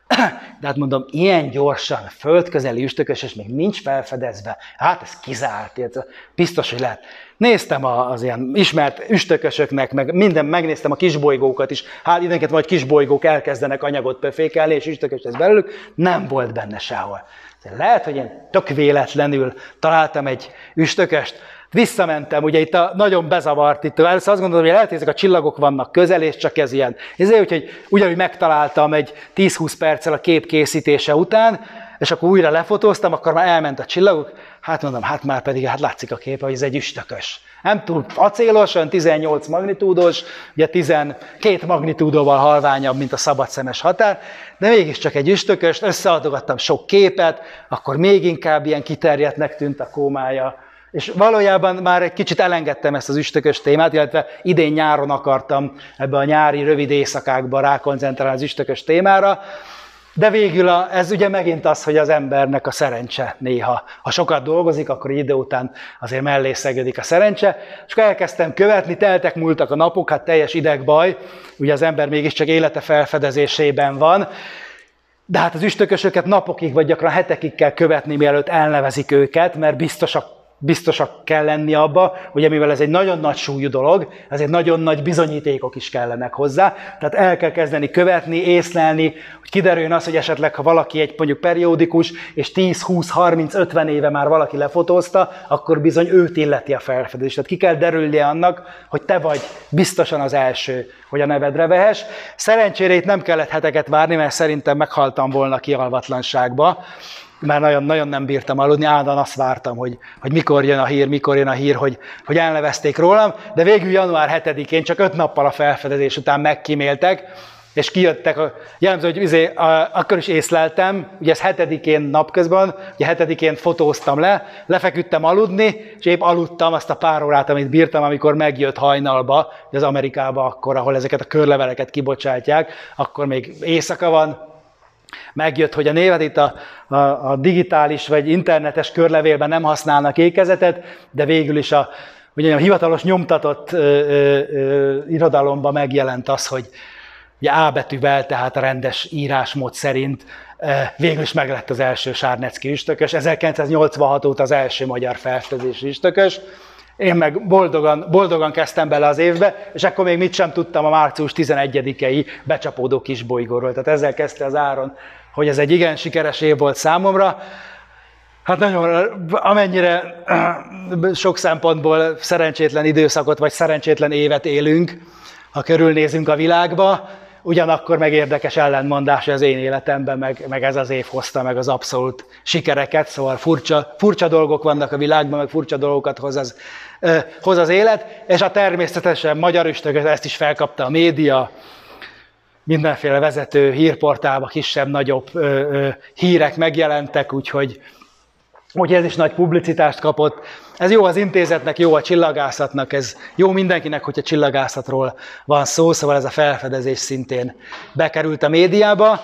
De hát mondom, ilyen gyorsan, földközeli üstökös, és még nincs felfedezve, hát ez kizárt, biztos, hogy lehet. Néztem az ilyen ismert üstökösöknek, meg minden, megnéztem a kisbolygókat is, hát időnként vagy kisbolygók elkezdenek anyagot pöfékelni, és üstökös ez belőlük, nem volt benne sehol. Lehet, hogy én tök véletlenül találtam egy üstököst, visszamentem, ugye itt a, nagyon bezavart, itt először azt gondolom, hogy lehet, hogy ezek a csillagok vannak közel, és csak ez ilyen. Ezért, úgyhogy ugyanúgy megtaláltam egy tíz-húsz perccel a kép készítése után, és akkor újra lefotóztam, akkor már elment a csillagok, hát mondom, hát már pedig, hát látszik a kép, hogy ez egy üstökös. Nem túl acélos, olyan tizennyolc magnitúdos, ugye tizenkét magnitúdóval halványabb, mint a szabadszemes határ, de mégiscsak egy üstököst, összeadogattam sok képet, akkor még inkább ilyen kiterjedtnek tűnt a kómája. És valójában már egy kicsit elengedtem ezt az üstökös témát, illetve idén nyáron akartam ebbe a nyári rövid éjszakákba rákoncentrálni az üstökös témára, de végül a, ez ugye megint az, hogy az embernek a szerencse néha. Ha sokat dolgozik, akkor idő után azért mellé szegődik a szerencse. És akkor elkezdtem követni, teltek múltak a napok, hát teljes idegbaj, ugye az ember mégiscsak élete felfedezésében van, de hát az üstökösöket napokig vagy gyakran hetekig kell követni, mielőtt elnevezik őket, mert biztosak biztosak kell lenni abba, ugye mivel ez egy nagyon nagy súlyú dolog, ezért nagyon nagy bizonyítékok is kellenek hozzá, tehát el kell kezdeni követni, észlelni, hogy kiderüljön az, hogy esetleg ha valaki egy mondjuk periódikus, és tíz, húsz, harminc, ötven éve már valaki lefotózta, akkor bizony őt illeti a felfedezés. Tehát ki kell derülnie annak, hogy te vagy biztosan az első, hogy a nevedre vehess. Szerencsére itt nem kellett heteket várni, mert szerintem meghaltam volna kialvatlanságba, már nagyon, nagyon nem bírtam aludni, állandóan azt vártam, hogy, hogy mikor jön a hír, mikor jön a hír, hogy, hogy elnevezték rólam, de végül január hetedikén, csak öt nappal a felfedezés után megkíméltek, és kijöttek, a, jellemző, hogy izé, a, akkor is észleltem, ugye ez hetedikén napközben, ugye hetedikén fotóztam le, lefeküdtem aludni, és épp aludtam azt a pár órát, amit bírtam, amikor megjött hajnalba, az Amerikába akkor, ahol ezeket a körleveleket kibocsátják, akkor még éjszaka van, megjött, hogy a néved itt a, a, a digitális vagy internetes körlevélben nem használnak ékezetet, de végül is a, ugye a hivatalos nyomtatott ö, ö, ö, irodalomban megjelent az, hogy ugye A betűvel, tehát a rendes írásmód szerint ö, végül is meglett az első Sárnecki üstökös, ezerkilencszáznyolcvanhat óta az első magyar felfedezési üstökös. Én meg boldogan, boldogan kezdtem bele az évbe, és akkor még mit sem tudtam a március tizenegyedikei becsapódó kisbolygóról. Tehát ezzel kezdte az Áron, hogy ez egy igen sikeres év volt számomra. Hát nagyon, amennyire sok szempontból szerencsétlen időszakot, vagy szerencsétlen évet élünk, ha körülnézünk a világba, ugyanakkor meg érdekes ellentmondás az én életemben, meg, meg ez az év hozta meg az abszolút sikereket, szóval furcsa, furcsa dolgok vannak a világban, meg furcsa dolgokat hoz az, eh, hoz az élet, és a természetesen magyar üstökös, ezt is felkapta a média, mindenféle vezető hírportálban kisebb-nagyobb ö, ö, hírek megjelentek, úgyhogy, úgyhogy ez is nagy publicitást kapott. Ez jó az intézetnek, jó a csillagászatnak, ez jó mindenkinek, hogyha csillagászatról van szó, szóval ez a felfedezés szintén bekerült a médiába.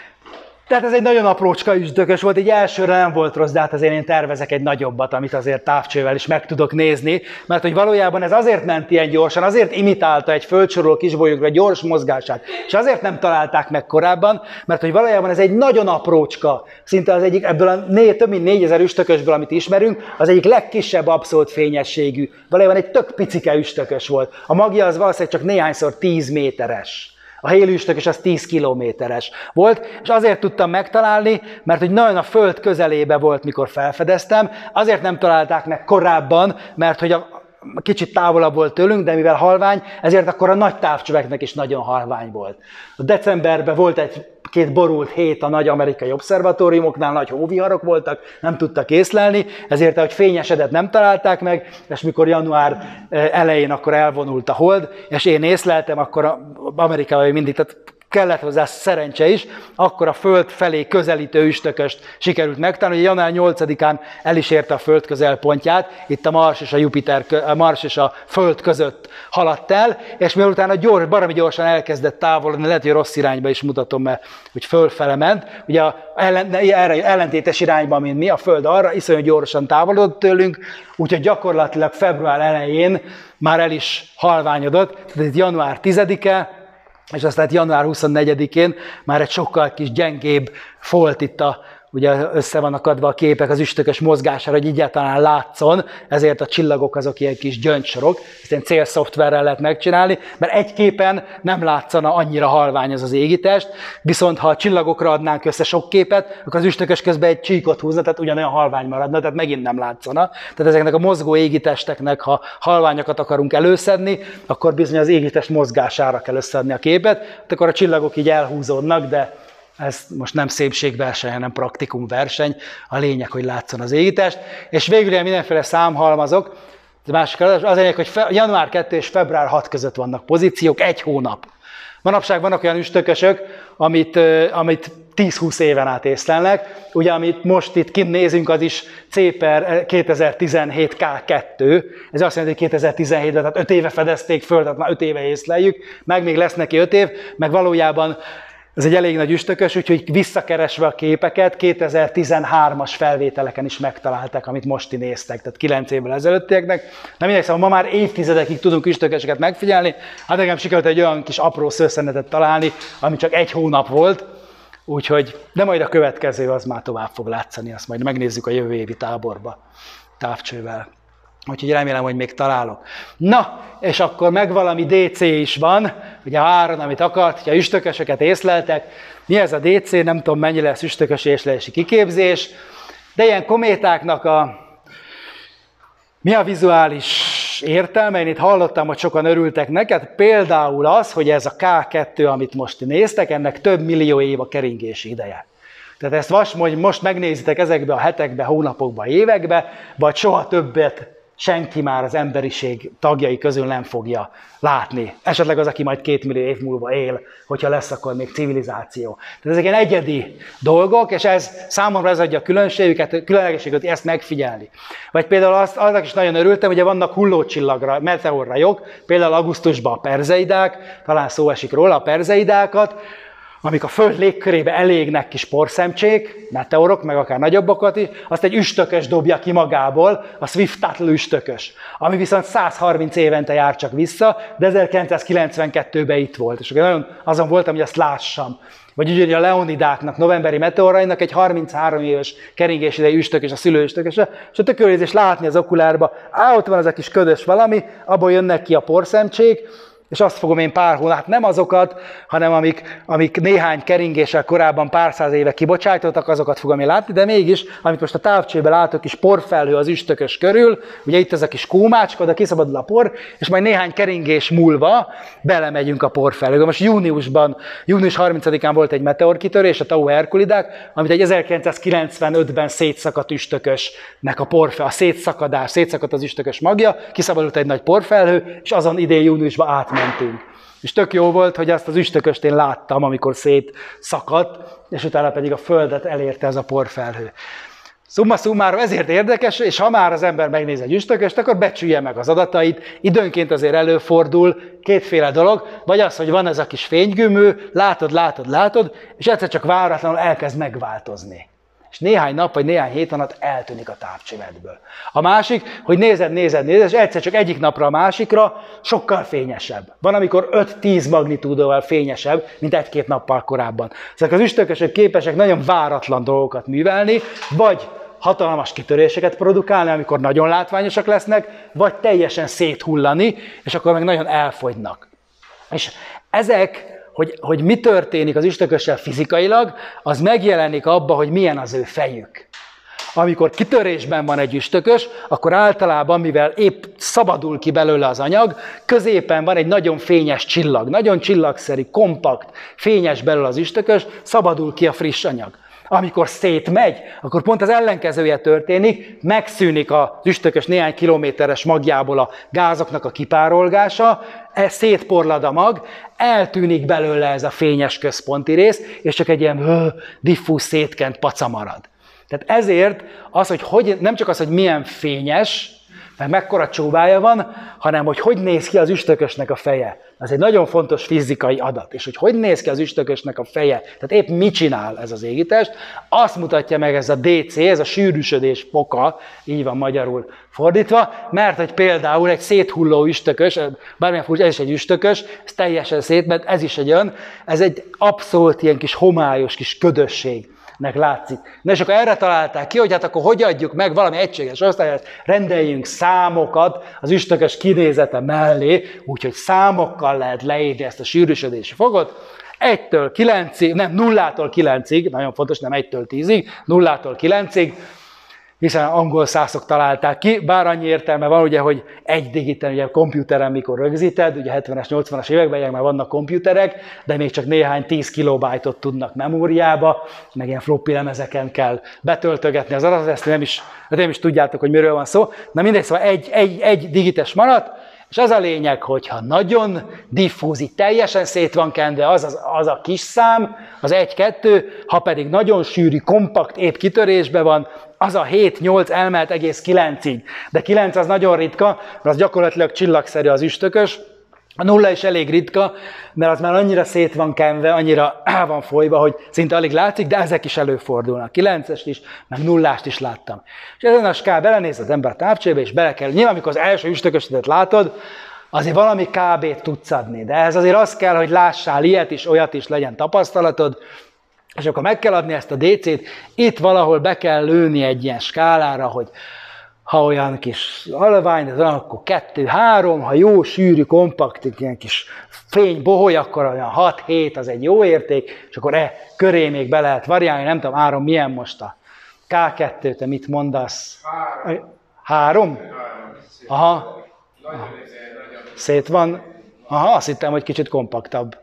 Tehát ez egy nagyon aprócska üstökös volt, így elsőre nem volt rossz, de hát azért én tervezek egy nagyobbat, amit azért távcsővel is meg tudok nézni, mert hogy valójában ez azért ment ilyen gyorsan, azért imitálta egy földsoroló kisbolygóra gyors mozgását, és azért nem találták meg korábban, mert hogy valójában ez egy nagyon aprócska, szinte az egyik, ebből a né, több mint négyezer üstökösből, amit ismerünk, az egyik legkisebb abszolút fényességű, valójában egy tök picike üstökös volt. A magja az valószínűleg csak néhányszor tíz méteres. A héli üstökös az tíz kilométeres volt, és azért tudtam megtalálni, mert hogy nagyon a Föld közelébe volt, mikor felfedeztem, azért nem találták meg korábban, mert hogy a kicsit távolabb volt tőlünk, de mivel halvány, ezért akkor a nagy távcsöveknek is nagyon halvány volt. A decemberben volt egy-két borult hét a nagy amerikai obszervatóriumoknál, nagy hóviharok voltak, nem tudtak észlelni, ezért ahogy fényesedett nem találták meg, és mikor január elején akkor elvonult a hold, és én észleltem, akkor Amerikában mindig, tehát kellett hozzá szerencse is, akkor a Föld felé közelítő üstököst sikerült megtalálni, hogy január nyolcadikán el is érte a Föld közelpontját, itt a Mars és a Jupiter, a Mars és a Föld között haladt el, és miután a gyors, baromi gyorsan elkezdett távolodni, lehet, hogy rossz irányba is mutatom, mert hogy fölfele ment, ugye ellen, erre ellentétes irányba, mint mi, a Föld arra, iszonyú gyorsan távolodott tőlünk, úgyhogy gyakorlatilag február elején már el is halványodott, tehát itt január tizedike, és aztán január huszonnegyedikén már egy sokkal kis gyengébb folt itt a, ugye össze vannak adva a képek az üstökös mozgására, hogy egyáltalán látszon, ezért a csillagok azok ilyen kis gyöngysorok, ezt ilyen célszoftverrel lehet megcsinálni, mert egy képen nem látszana annyira halvány az az égitest, viszont ha a csillagokra adnánk össze sok képet, akkor az üstökös közben egy csíkot húzna, tehát ugyanolyan halvány maradna, tehát megint nem látszana. Tehát ezeknek a mozgó égitesteknek, ha halványokat akarunk előszedni, akkor bizony az égitest mozgására kell összeadni a képet, akkor a csillagok így elhúzódnak, de Ez most nem szépségverseny, hanem praktikumverseny. A lényeg, hogy látszon az égitest. És végül ilyen mindenféle számhalmazok. A másik az a lényeg, hogy január kettő és február hat között vannak pozíciók, egy hónap. Manapság vannak olyan üstökösök, amit, amit tíz-húsz éven át észlelnek. Ugye, amit most itt kint nézünk, az is C per kétezer-tizenhét K kettő. Ez azt jelenti, hogy kétezer-tizenhétben, tehát öt éve fedezték föl, tehát már öt éve észleljük, meg még lesz neki öt év, meg valójában ez egy elég nagy üstökös, úgyhogy visszakeresve a képeket, kétezer-tizenhármas felvételeken is megtalálták, amit most ti néztek, tehát kilenc évvel ezelőttieknek. De mindegy, szóval ma már évtizedekig tudunk üstököseket megfigyelni, hát nekem sikerült egy olyan kis apró szőszenetet találni, ami csak egy hónap volt, úgyhogy, de majd a következő az már tovább fog látszani, azt majd megnézzük a jövő évi táborba távcsővel. Úgyhogy remélem, hogy még találok. Na, és akkor meg valami D C is van, ugye a Áron, amit akart, hogyha üstökösöket észleltek. Mi ez a D C? Nem tudom, mennyi lesz üstökös észlelési kiképzés, de ilyen kométáknak a... mi a vizuális értelme? Én itt hallottam, hogy sokan örültek neked. Például az, hogy ez a K kettő, amit most néztek, ennek több millió év a keringési ideje. Tehát ezt vas, hogy most megnézitek ezekbe a hetekbe, hónapokba, évekbe, vagy soha többet senki már az emberiség tagjai közül nem fogja látni. Esetleg az, aki majd két millió év múlva él, hogyha lesz akkor még civilizáció. Tehát ezek ilyen egyedi dolgok, és ez számomra ez adja a különbségüket, különlegességet, ezt megfigyelni. Vagy például azt, annak is nagyon örültem, hogy vannak hullócsillagra, meteorrajok, például augusztusban a perzeidák, talán szó esik róla, a perzeidákat, amik a Föld légkörébe elégnek kis porszemcsék, meteorok, meg akár nagyobbakat is, azt egy üstökös dobja ki magából, a Swift-Tuttle üstökös, ami viszont száz harminc évente jár csak vissza, de ezerkilencszázkilencvenkettőben itt volt, és nagyon azon voltam, hogy azt lássam. Vagy úgy, hogy a Leonidáknak, novemberi meteorainak egy harminchárom éves keringésidei üstökös, a szülőüstököse, és a tökéletes látni az okulárba, á, ott van az a kis ködös valami, abból jönnek ki a porszemcsék, és azt fogom én pár hónap, nem azokat, hanem amik, amik néhány keringéssel korábban pár száz éve kibocsájtottak, azokat fogom én látni, de mégis, amit most a távcsőben látok, kis porfelhő az üstökös körül, ugye itt ez a kis kómácska, oda kiszabadul a por, és majd néhány keringés múlva belemegyünk a porfelhőbe. Most júniusban, június harmincadikán volt egy meteorkitörés, a Tau Herculidák, amit egy ezerkilencszázkilencvenötben szétszakadt üstökösnek a porfelhő, a szétszakadás, szétszakadt az üstökös magja, kiszabadult egy nagy porfelhő, és azon idén júniusban át mentünk. És tök jó volt, hogy azt az üstököst én láttam, amikor szétszakadt, és utána pedig a Földet elérte ez a porfelhő. Summa summarum, ezért érdekes, és ha már az ember megnéz egy üstököst, akkor becsülje meg az adatait. Időnként azért előfordul kétféle dolog, vagy az, hogy van ez a kis fénygömű, látod, látod, látod, és egyszer csak váratlanul elkezd megváltozni. És néhány nap vagy néhány hét alatt eltűnik a távcsövetből. A másik, hogy nézed, nézed, nézed, és egyszer csak egyik napra a másikra sokkal fényesebb. Van, amikor öt-tíz magnitúdóval fényesebb, mint egy-két nappal korábban. Ezek az üstökösök képesek nagyon váratlan dolgokat művelni, vagy hatalmas kitöréseket produkálni, amikor nagyon látványosak lesznek, vagy teljesen széthullani, és akkor meg nagyon elfogynak. És ezek... Hogy, hogy mi történik az üstökössel fizikailag, az megjelenik abba, hogy milyen az ő fejük. Amikor kitörésben van egy üstökös, akkor általában, mivel épp szabadul ki belőle az anyag, középen van egy nagyon fényes csillag, nagyon csillagszerű, kompakt, fényes belőle az üstökös, szabadul ki a friss anyag. Amikor szétmegy, akkor pont az ellenkezője történik, megszűnik az üstökös néhány kilométeres magjából a gázoknak a kipárolgása, ez szétporlad a mag, eltűnik belőle ez a fényes központi rész, és csak egy ilyen diffúz szétkent paca marad. Tehát ezért az, hogy, hogy nem csak az, hogy milyen fényes, meg mekkora csóvája van, hanem hogy hogy néz ki az üstökösnek a feje. Ez egy nagyon fontos fizikai adat. És hogy hogy néz ki az üstökösnek a feje, tehát épp mit csinál ez az égitest, azt mutatja meg ez a D C, ez a sűrűsödés foka, így van magyarul fordítva, mert hogy például egy széthulló üstökös, bármilyen furcsa, ez is egy üstökös, ez teljesen szétment, ez is egy olyan, ez egy abszolút ilyen kis homályos, kis ködösség. Nek látszik. Na és akkor erre találták ki, hogy hát akkor hogy adjuk meg valami egységes osztályát, rendeljünk számokat az üstökös kinézete mellé, úgyhogy számokkal lehet leírni ezt a sűrűsödési fogot. egytől kilencig, nem, nullától kilencig, nagyon fontos, nem egytől tízig, nullától kilencig, hiszen angol szászok találták ki, bár annyi értelme van, ugye, hogy egy digiten, ugye a komputeren mikor rögzíted, ugye hetvenes, nyolcvanas években már vannak komputerek, de még csak néhány tíz kilobájtot tudnak memóriába, meg ilyen floppy lemezeken kell betöltögetni az adatot, ezt nem is, nem is tudjátok, hogy miről van szó. Na mindegy, szóval egy, egy, egy digites maradt, és az a lényeg, hogyha nagyon diffúzi, teljesen szét van kenve az, az, az a kis szám, az egy-kettő, ha pedig nagyon sűrű, kompakt, épp kitörésben van, az a hét nyolc elmehet egész kilencig. De kilenc az nagyon ritka, mert az gyakorlatilag csillagszerű az üstökös. A nulla is elég ritka, mert az már annyira szét van kenve, annyira el van folyva, hogy szinte alig látszik, de ezek is előfordulnak. kilencest is, meg nullást is láttam. És ezen a skál belenéz az ember a távcsébe, és bele kell. Nyilván, amikor az első üstökösödet látod, azért valami kábét tudsz adni. De ez azért az kell, hogy lássál ilyet is, olyat is, legyen tapasztalatod, és akkor meg kell adni ezt a dé cét, itt valahol be kell lőni egy ilyen skálára, hogy ha olyan kis halvány, van, akkor kettő, három, ha jó, sűrű, kompakt, ilyen kis fényboholy, akkor olyan hat hét, az egy jó érték, és akkor e köré még be lehet variálni, nem tudom, Áron, milyen most a ká kettő, te mit mondasz? Három? Három? Aha. Szét van. Aha, azt hittem, hogy kicsit kompaktabb.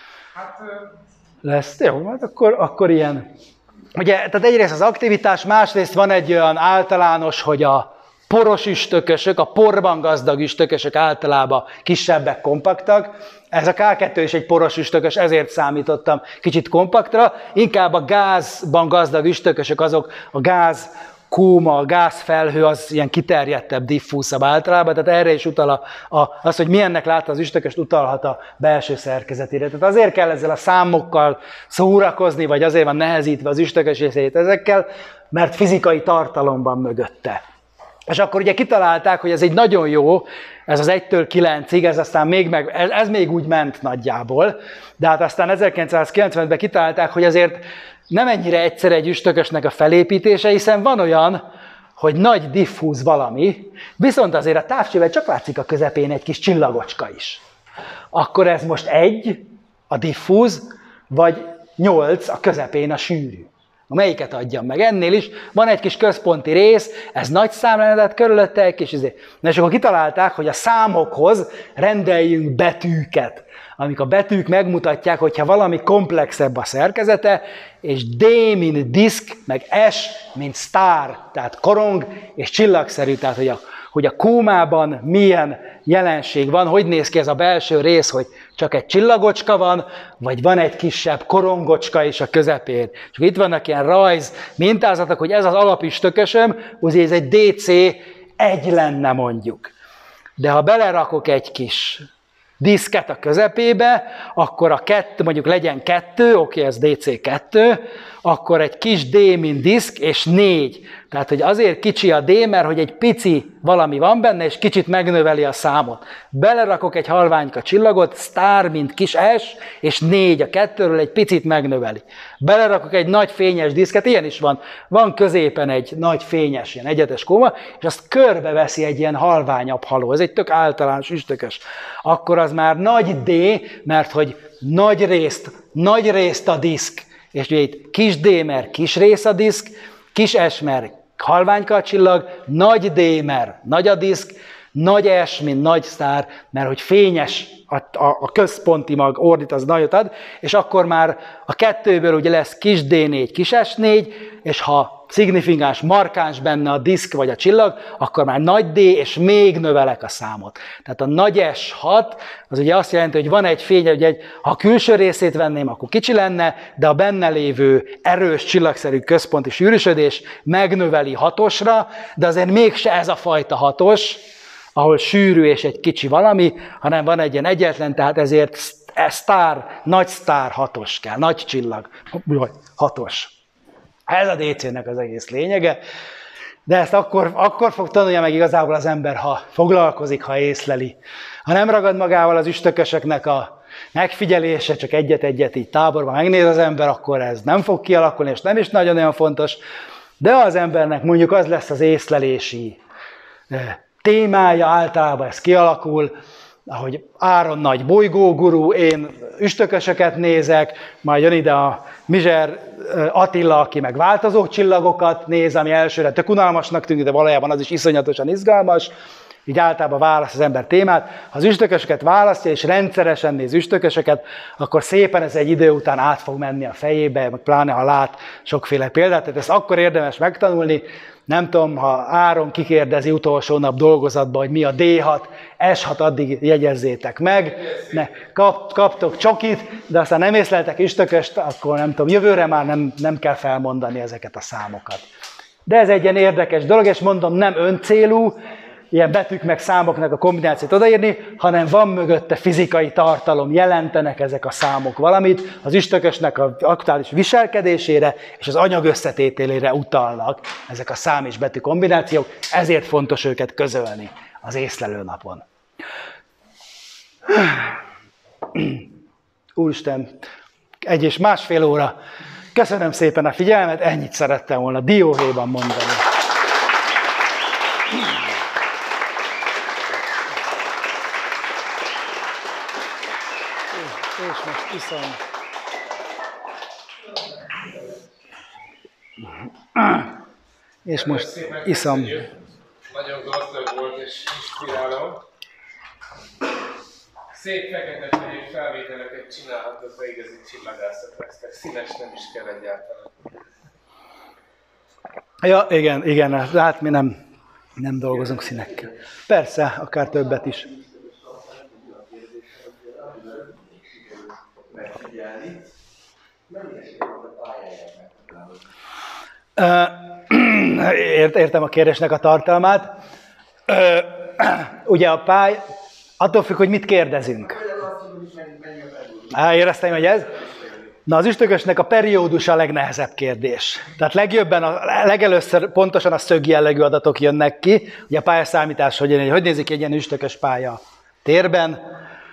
Lesz, jó, hát akkor, akkor ilyen. Ugye, tehát egyrészt az aktivitás, másrészt van egy olyan általános, hogy a poros üstökösök, a porban gazdag üstökösök általában kisebbek, kompaktak. Ez a ká kettő is egy poros üstökös, ezért számítottam kicsit kompaktra. Inkább a gázban gazdag üstökösök azok, a gáz kóma, a gázfelhő az ilyen kiterjedtebb, diffúzabb általában, tehát erre is utal a, a, az, hogy milyennek látta az üstököst, utalhat a belső szerkezetére. Tehát azért kell ezzel a számokkal szórakozni, vagy azért van nehezítve az üstökös részét ezekkel, mert fizikai tartalomban mögötte. És akkor ugye kitalálták, hogy ez egy nagyon jó, ez az egytől kilencig, ez aztán még meg, ez, ez még úgy ment nagyjából, de hát aztán ezerkilencszázkilencvenben kitalálták, hogy azért nem ennyire egyszer egy üstökösnek a felépítése, hiszen van olyan, hogy nagy diffúz valami, viszont azért a távcsővel csak látszik a közepén egy kis csillagocska is. Akkor ez most egy, a diffúz, vagy nyolc, a közepén a sűrű. Melyiket adjam meg? Ennél is van egy kis központi rész, ez nagy szám lenne, tehát körülötte egy kis izé. Na és akkor kitalálták, hogy a számokhoz rendeljünk betűket, amik a betűk megmutatják, hogyha valami komplexebb a szerkezete, és D, mint diszk, meg S, mint sztár, tehát korong, és csillagszerű, tehát hogy a, hogy a kómában milyen jelenség van, hogy néz ki ez a belső rész, hogy csak egy csillagocska van, vagy van egy kisebb korongocska is a közepén. És itt vannak ilyen rajz mintázatok, hogy ez az alapüstökösöm, ugye ez egy dé cé egy lenne mondjuk. De ha belerakok egy kis diszket a közepébe, akkor a kettő, mondjuk legyen kettő, oké, ez dé cé kettő, akkor egy kis D, mint diszk, és négy. Tehát, hogy azért kicsi a D, mert hogy egy pici valami van benne, és kicsit megnöveli a számot. Belerakok egy halványka csillagot, sztár, mint kis S, és négy a kettőről egy picit megnöveli. Belerakok egy nagy fényes diszket, ilyen is van. Van középen egy nagy fényes, ilyen egyetes kóma, és azt körbeveszi egy ilyen halványabb haló. Ez egy tök általános üstökös. Akkor az már nagy D, mert hogy nagy részt, nagy részt a diszk, és ugye itt kis D, mert kis rész a diszk, kis S, mert halványka a csillag, nagy D, mert nagy a diszk, nagy S, mint nagy sztár, mert hogy fényes a, a, a központi mag, ordít az nagyot ad, és akkor már a kettőből ugye lesz kis D négy, kis S négy, és ha szignifikáns, markáns benne a diszk vagy a csillag, akkor már nagy D, és még növelek a számot. Tehát a nagy S hat, az ugye azt jelenti, hogy van egy fény, hogy egy, ha a külső részét venném, akkor kicsi lenne, de a benne lévő erős csillagszerű központi sűrűsödés megnöveli hatosra, de azért mégse ez a fajta hatos, ahol sűrű és egy kicsi valami, hanem van egy ilyen egyetlen, tehát ezért sztár, nagy sztár hatos kell, nagy csillag, hatos. Ez a dé cének az egész lényege, de ezt akkor, akkor fog tanulja meg igazából az ember, ha foglalkozik, ha észleli. Ha nem ragad magával az üstökösöknek a megfigyelése, csak egyet-egyet így táborban megnéz az ember, akkor ez nem fog kialakulni, és nem is nagyon olyan fontos, de az embernek mondjuk az lesz az észlelési témája, általában ez kialakul, ahogy Áron nagy bolygógurú, én üstökösöket nézek, majd jön ide a Mizser Attila, aki meg változó csillagokat néz, ami elsőre tök unalmasnak tűnik, de valójában az is iszonyatosan izgalmas. Így általában választ az ember témát. Ha az üstökösöket választja, és rendszeresen néz üstökösöket, akkor szépen ez egy idő után át fog menni a fejébe, meg pláne ha lát sokféle példát. Tehát ezt akkor érdemes megtanulni. Nem tudom, ha Áron kikérdezi utolsó nap dolgozatban, hogy mi a dé hat, es hat, addig jegyezzétek meg, ne, kap, kaptok csokit, de aztán nem észleltek üstököst, akkor nem tudom, jövőre már nem, nem kell felmondani ezeket a számokat. De ez egy ilyen érdekes dolog, és mondom, nem öncélú, ilyen betűk meg számoknak a kombinációt odaírni, hanem van mögötte fizikai tartalom, jelentenek ezek a számok valamit, az üstökösnek az aktuális viselkedésére és az anyag összetételére utalnak ezek a szám és betű kombinációk, ezért fontos őket közölni az észlelő napon. Úristen, egy és másfél óra. Köszönöm szépen a figyelmet, ennyit szerettem volna dióhéjban mondani. És most iszom. És most iszom. Nagyon gazdag volt és inspiráló. Szép fekete-fehér felvételeket csinálhatok, ha igazi csillagászat lesznek. Színes nem is kell egyáltalán. Ja, igen, igen, hát mi nem, nem dolgozunk színekkel. Persze, akár többet is. Értem a kérdésnek a tartalmát. Ugye a pály, attól függ, hogy mit kérdezünk. Á, éreztem, hogy ez? Na, az üstökösnek a periódus a legnehezebb kérdés. Tehát legjobban, a, legelőször pontosan a szögjellegű adatok jönnek ki. Ugye a pályaszámítás, hogy, hogy nézik egy ilyen üstökös pálya térben.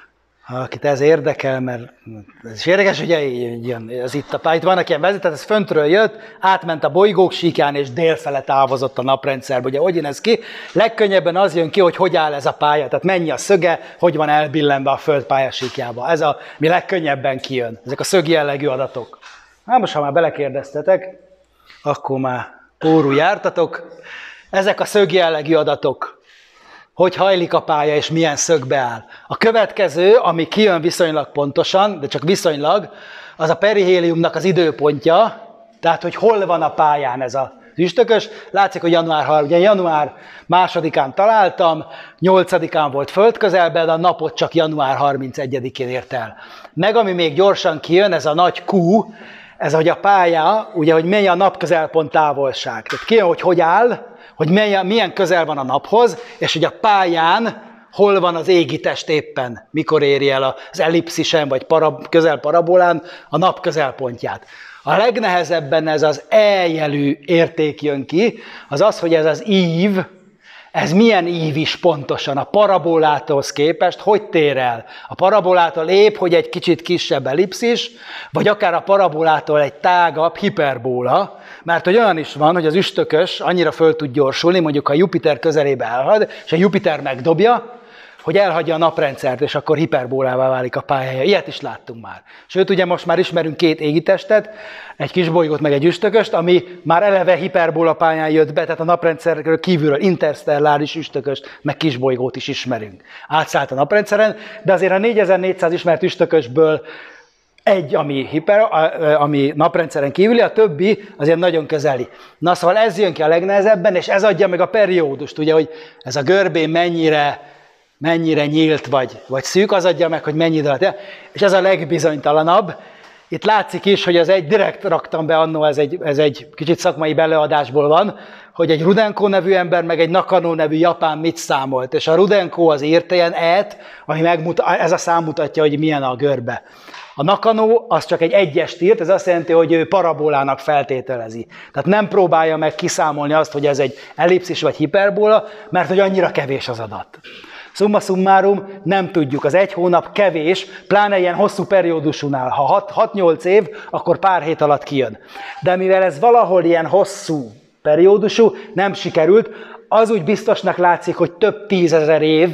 Akit ez érdekel, mert ez is érdekes, ugye jön, ez itt a pálya. Itt vannak ilyen vezetet, ez föntről jött, átment a bolygók síkján, és délfele távozott a naprendszerbe. Ugye hogy jön ez ki? Legkönnyebben az jön ki, hogy hogy áll ez a pálya, tehát mennyi a szöge, hogy van elbillenve a Föld pályasíkjába. Ez a, mi legkönnyebben kijön, ezek a szögjellegű adatok. Hát most, ha már belekérdeztetek, akkor már órul jártatok. Ezek a szögjellegű adatok. Hogy hajlik a pálya, és milyen szögbe áll. A következő, ami kijön viszonylag pontosan, de csak viszonylag, az a perihéliumnak az időpontja, tehát hogy hol van a pályán ez az üstökös. Látszik, hogy január, ugye január másodikán találtam, nyolcadikán volt földközelben, de a napot csak január harmincegyedikén ért el. Meg ami még gyorsan kijön, ez a nagy Q, ez hogy a pálya, ugye, hogy mennyi a napközelpont távolság. Tehát kijön, hogy hogy áll, hogy milyen közel van a naphoz, és hogy a pályán hol van az égitest éppen, mikor éri el az ellipszisen, vagy parab, közel parabolán a nap közelpontját. A legnehezebben ez az E-jelű érték jön ki, az az, hogy ez az ív, ez milyen ív is pontosan a parabolától képest, hogy tér el. A parabolától épp, hogy egy kicsit kisebb ellipszis, vagy akár a parabolától egy tágabb hiperbóla, mert hogy olyan is van, hogy az üstökös annyira föl tud gyorsulni, mondjuk ha Jupiter közelébe elhad, és a Jupiter megdobja, hogy elhagyja a naprendszert, és akkor hiperbólává válik a pályája. Ilyet is láttunk már. Sőt, ugye most már ismerünk két égitestet, egy kisbolygót, meg egy üstököst, ami már eleve hiperbóla pályán jött be, tehát a naprendszerről kívülről interstelláris üstököst, meg kisbolygót is ismerünk. Átszállt a naprendszeren, de azért a négyezer-négyszáz ismert üstökösből egy, ami, hiper, ami naprendszeren kívüli, a többi azért nagyon közeli. Na szóval ez jön ki a legnehezebben, és ez adja meg a periódust, ugye, hogy ez a görbén mennyire mennyire nyílt vagy, vagy szűk, az adja meg, hogy mennyi idő alatt. És ez a legbizonytalanabb. Itt látszik is, hogy az egy, direkt raktam be annó, ez egy, ez egy kicsit szakmai beleadásból van, hogy egy Rudenko nevű ember, meg egy Nakano nevű japán mit számolt. És a Rudenko az írt ilyen E-t, ami megmutat, ez a szám mutatja, hogy milyen a görbe. A Nakano az csak egy egyest írt, ez azt jelenti, hogy ő parabolának feltételezi. Tehát nem próbálja meg kiszámolni azt, hogy ez egy ellipszis vagy hiperbóla, mert hogy annyira kevés az adat. Summa summarum, nem tudjuk, az egy hónap kevés, pláne ilyen hosszú periódusúnál. Ha hat-nyolc év, akkor pár hét alatt kijön. De mivel ez valahol ilyen hosszú periódusú, nem sikerült, az úgy biztosnak látszik, hogy több tízezer év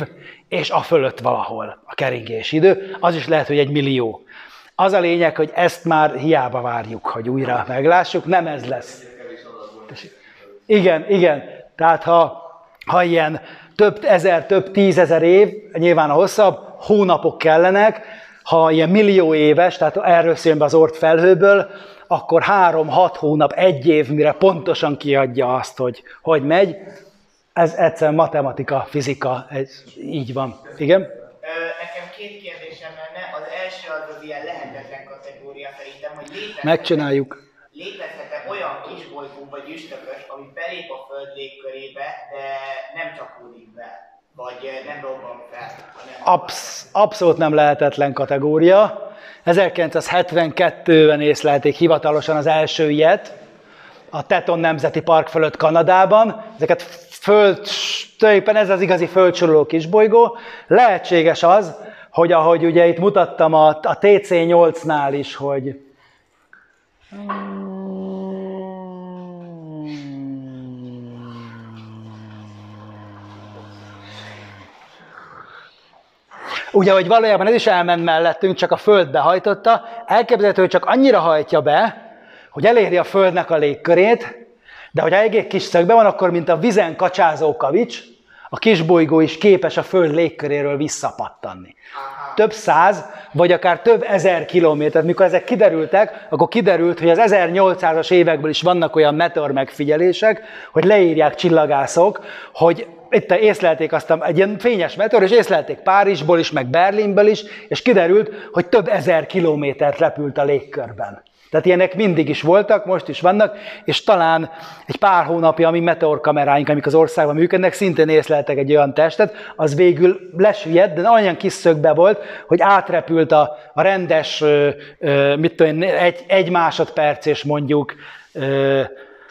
és a fölött valahol a keringési idő, az is lehet, hogy egy millió. Az a lényeg, hogy ezt már hiába várjuk, hogy újra meglássuk, nem ez lesz. Igen, igen, tehát ha, ha ilyen több ezer, több tízezer év, nyilván a hosszabb, hónapok kellenek, ha ilyen millió éves, tehát erről szól be az Oort felhőből, akkor három-hat hónap, egy év, mire pontosan kiadja azt, hogy hogy megy. Ez egyszerűen matematika, fizika, ez így van. Igen? Nekem két kérdésem lenne. Az első az az ilyen lehetetlen kategória szerintem, hogy létezhet, megcsináljuk. létezhet-e olyan kisbolygó vagy üstökös, ami belép a Föld légkörébe, de nem csapódik be, vagy nem robban fel. Absz- abszolút nem lehetetlen kategória. ezerkilencszázhetvenkettőben észlelték hivatalosan az első ilyet, a Teton Nemzeti Park fölött Kanadában. Ezeket föld, tulajdonképpen ez az igazi földsoroló kisbolygó. Lehetséges az, hogy ahogy ugye itt mutattam a, a té cé nyolcnál is, hogy ugye, hogy valójában ez is elment mellettünk, csak a Föld behajtotta, elképzelhető, hogy csak annyira hajtja be, hogy eléri a Földnek a légkörét, de hogy egy kis szögben van, akkor mint a vizen kacsázó kavics, a kisbolygó is képes a Föld légköréről visszapattanni. Több száz, vagy akár több ezer kilométert. Mikor ezek kiderültek, akkor kiderült, hogy az ezernyolcszázas évekből is vannak olyan meteor megfigyelések, hogy leírják csillagászok, hogy itt észlelték azt egy ilyen fényes meteor, és észlelték Párizsból is, meg Berlinből is, és kiderült, hogy több ezer kilométert repült a légkörben. Tehát ilyenek mindig is voltak, most is vannak, és talán egy pár hónapja, ami meteorkameráink, amik az országban működnek, szintén észleltek egy olyan testet, az végül lesüllyedt, de olyan kis szögbe volt, hogy átrepült a, a rendes, ö, ö, mit tudom én, egy, egy másodperc és mondjuk ö,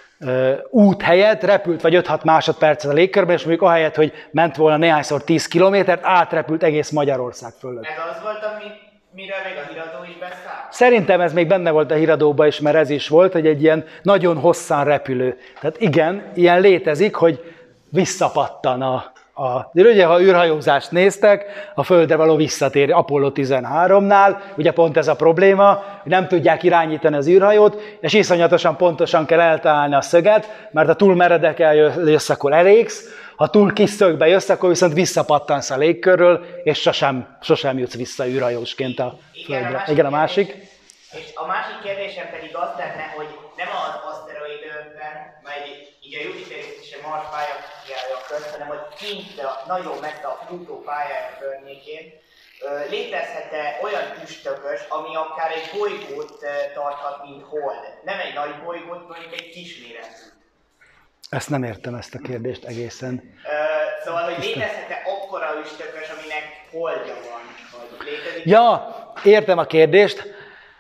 ö, út helyett, repült vagy öt-hat másodpercet a légkörben, és mondjuk ahelyett, hogy ment volna néhányszor tíz kilométert, átrepült egész Magyarország fölött. Ez az volt, ami... Miről még a híradó is beszáll? Szerintem ez még benne volt a híradóban is, mert ez is volt, hogy egy ilyen nagyon hosszan repülő. Tehát igen, ilyen létezik, hogy visszapattan a... a ugye, ha űrhajózást néztek, a Földre való visszatér Apollo tizenháromnál, ugye pont ez a probléma, hogy nem tudják irányítani az űrhajót, és iszonyatosan pontosan kell eltalálni a szöget, mert ha túl meredek eljössz, akkor elégsz, ha túl kis szögbe jössz, akkor viszont visszapattansz a légkörről, és sosem, sosem jutsz vissza űrhajósként a Földre. Igen, a másik. És a másik kérdésem pedig az lenne, hogy nem az aszteroidőkben, majd így a Jupiter és a Mars pályája közt, hanem hogy kint a, nagyon messze a Plutó pályája környékén létezhet-e olyan üstökös, ami akár egy bolygót tarthat, mint Hold. Nem egy nagy bolygót, mondjuk egy kisméretű. Ezt nem értem, ezt a kérdést egészen. Ö, szóval, hogy létezhet-e akkora üstökös, aminek holdja van? Vagy létezik? Ja, értem a kérdést.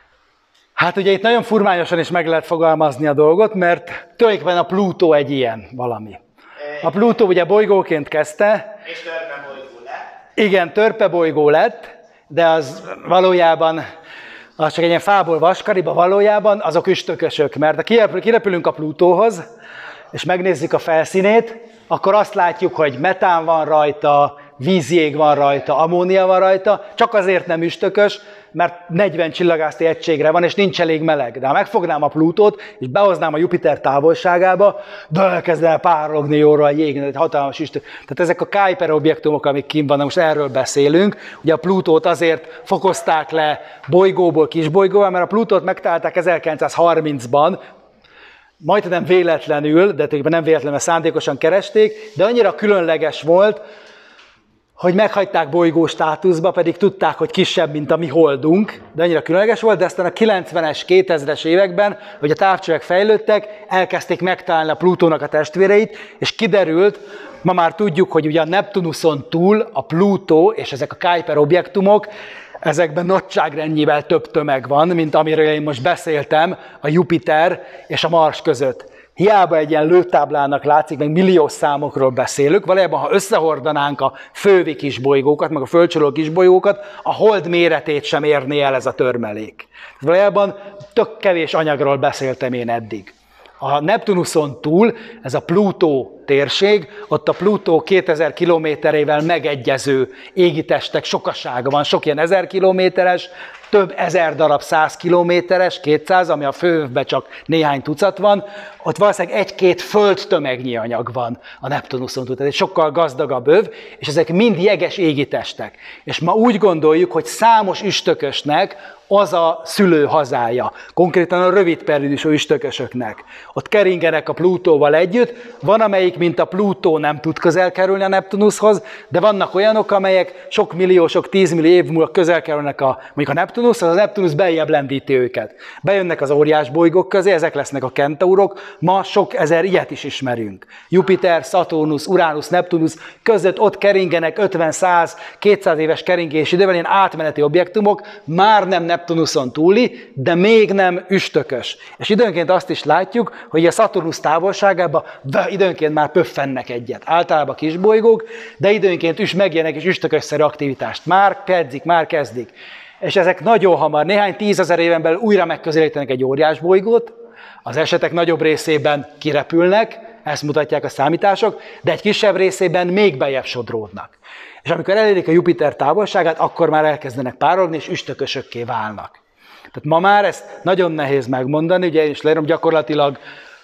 Hát ugye itt nagyon furmányosan is meg lehet fogalmazni a dolgot, mert tulajdonképpen a Plutó egy ilyen valami. A Plutó ugye bolygóként kezdte. És törpebolygó lett. Igen, törpebolygó lett, de az valójában, az csak egy ilyen fából vaskariba, valójában azok üstökösök, mert ha kirepülünk a Plutóhoz, és megnézzük a felszínét, akkor azt látjuk, hogy metán van rajta, vízjég van rajta, ammónia van rajta, csak azért nem üstökös, mert negyven csillagászati egységre van, és nincs elég meleg. De ha megfognám a Plutót, és behoznám a Jupiter távolságába, de elkezdene párologni jóra, jégni, egy hatalmas üstök. Tehát ezek a Kuiper objektumok, amik kint vannak, most erről beszélünk. Ugye a Plutót azért fokozták le bolygóból kisbolygóval, mert a Plutót megtalálták ezerkilencszázharmincban, majdnem véletlenül, de tulajdonképpen nem véletlenül, mert szándékosan keresték, de annyira különleges volt, hogy meghagyták bolygó státuszba, pedig tudták, hogy kisebb, mint a mi holdunk, de annyira különleges volt, de aztán a kilencvenes, kétezres években, hogy a távcsövek fejlődtek, elkezdték megtalálni a Plutónak a testvéreit, és kiderült, ma már tudjuk, hogy ugye a Neptunuson túl a Plutó és ezek a Kuiper objektumok, ezekben nagyságrendjével több tömeg van, mint amiről én most beszéltem, a Jupiter és a Mars között. Hiába egy ilyen lőtáblának látszik, meg milliós számokról beszélünk, valójában, ha összehordanánk a fővi kisbolygókat, meg a földcsoroló kisbolygókat, a hold méretét sem érné el ez a törmelék. Valójában tök kevés anyagról beszéltem én eddig. A Neptunuson túl ez a Plutó térség, ott a Plutó kétezer kilométerével megegyező égitestek sokasága van, sok ilyen ezer kilométeres, több ezer darab száz kilométeres, kétszáz, ami a főövben csak néhány tucat van, ott valószínűleg egy-két földtömegnyi anyag van a Neptunuson túl, tehát egy sokkal gazdagabb öv, és ezek mind jeges égitestek. És ma úgy gondoljuk, hogy számos üstökösnek az a szülőhazája, konkrétan a rövid periódusú üstökösöknek. Ott keringenek a Plutóval együtt, van amelyik, mint a Plutó nem tud közel kerülni a Neptunushoz, de vannak olyanok, amelyek sok millió, sok tízmillió év múlva közel kerülnek a, mondjuk a Neptunushoz, az a Neptunusz beljebb lendíti őket. Bejönnek az óriás bolygók közé, ezek lesznek a kentaurok, ma sok ezer ilyet is ismerünk. Jupiter, Szaturnusz, Uránusz, Neptunusz között ott keringenek ötven, száz, kétszáz éves keringési idővel, ilyen átmeneti objektumok, már nem Neptunuszon túli, de még nem üstökös. És időnként azt is látjuk, hogy a Szaturnusz távolságában időnként már pöffennek egyet. Általában kisbolygók, de időnként is megjelenik és üstökösszerű aktivitást. Már kezdik, már kezdik. És ezek nagyon hamar, néhány tízezer éven belül újra megközelítenek egy óriás bolygót, az esetek nagyobb részében kirepülnek, ezt mutatják a számítások, de egy kisebb részében még beljebb sodródnak. És amikor elérik a Jupiter távolságát, akkor már elkezdenek párologni, és üstökösökké válnak. Tehát ma már ezt nagyon nehéz megmondani, ugye én is leírom, gyakorlatilag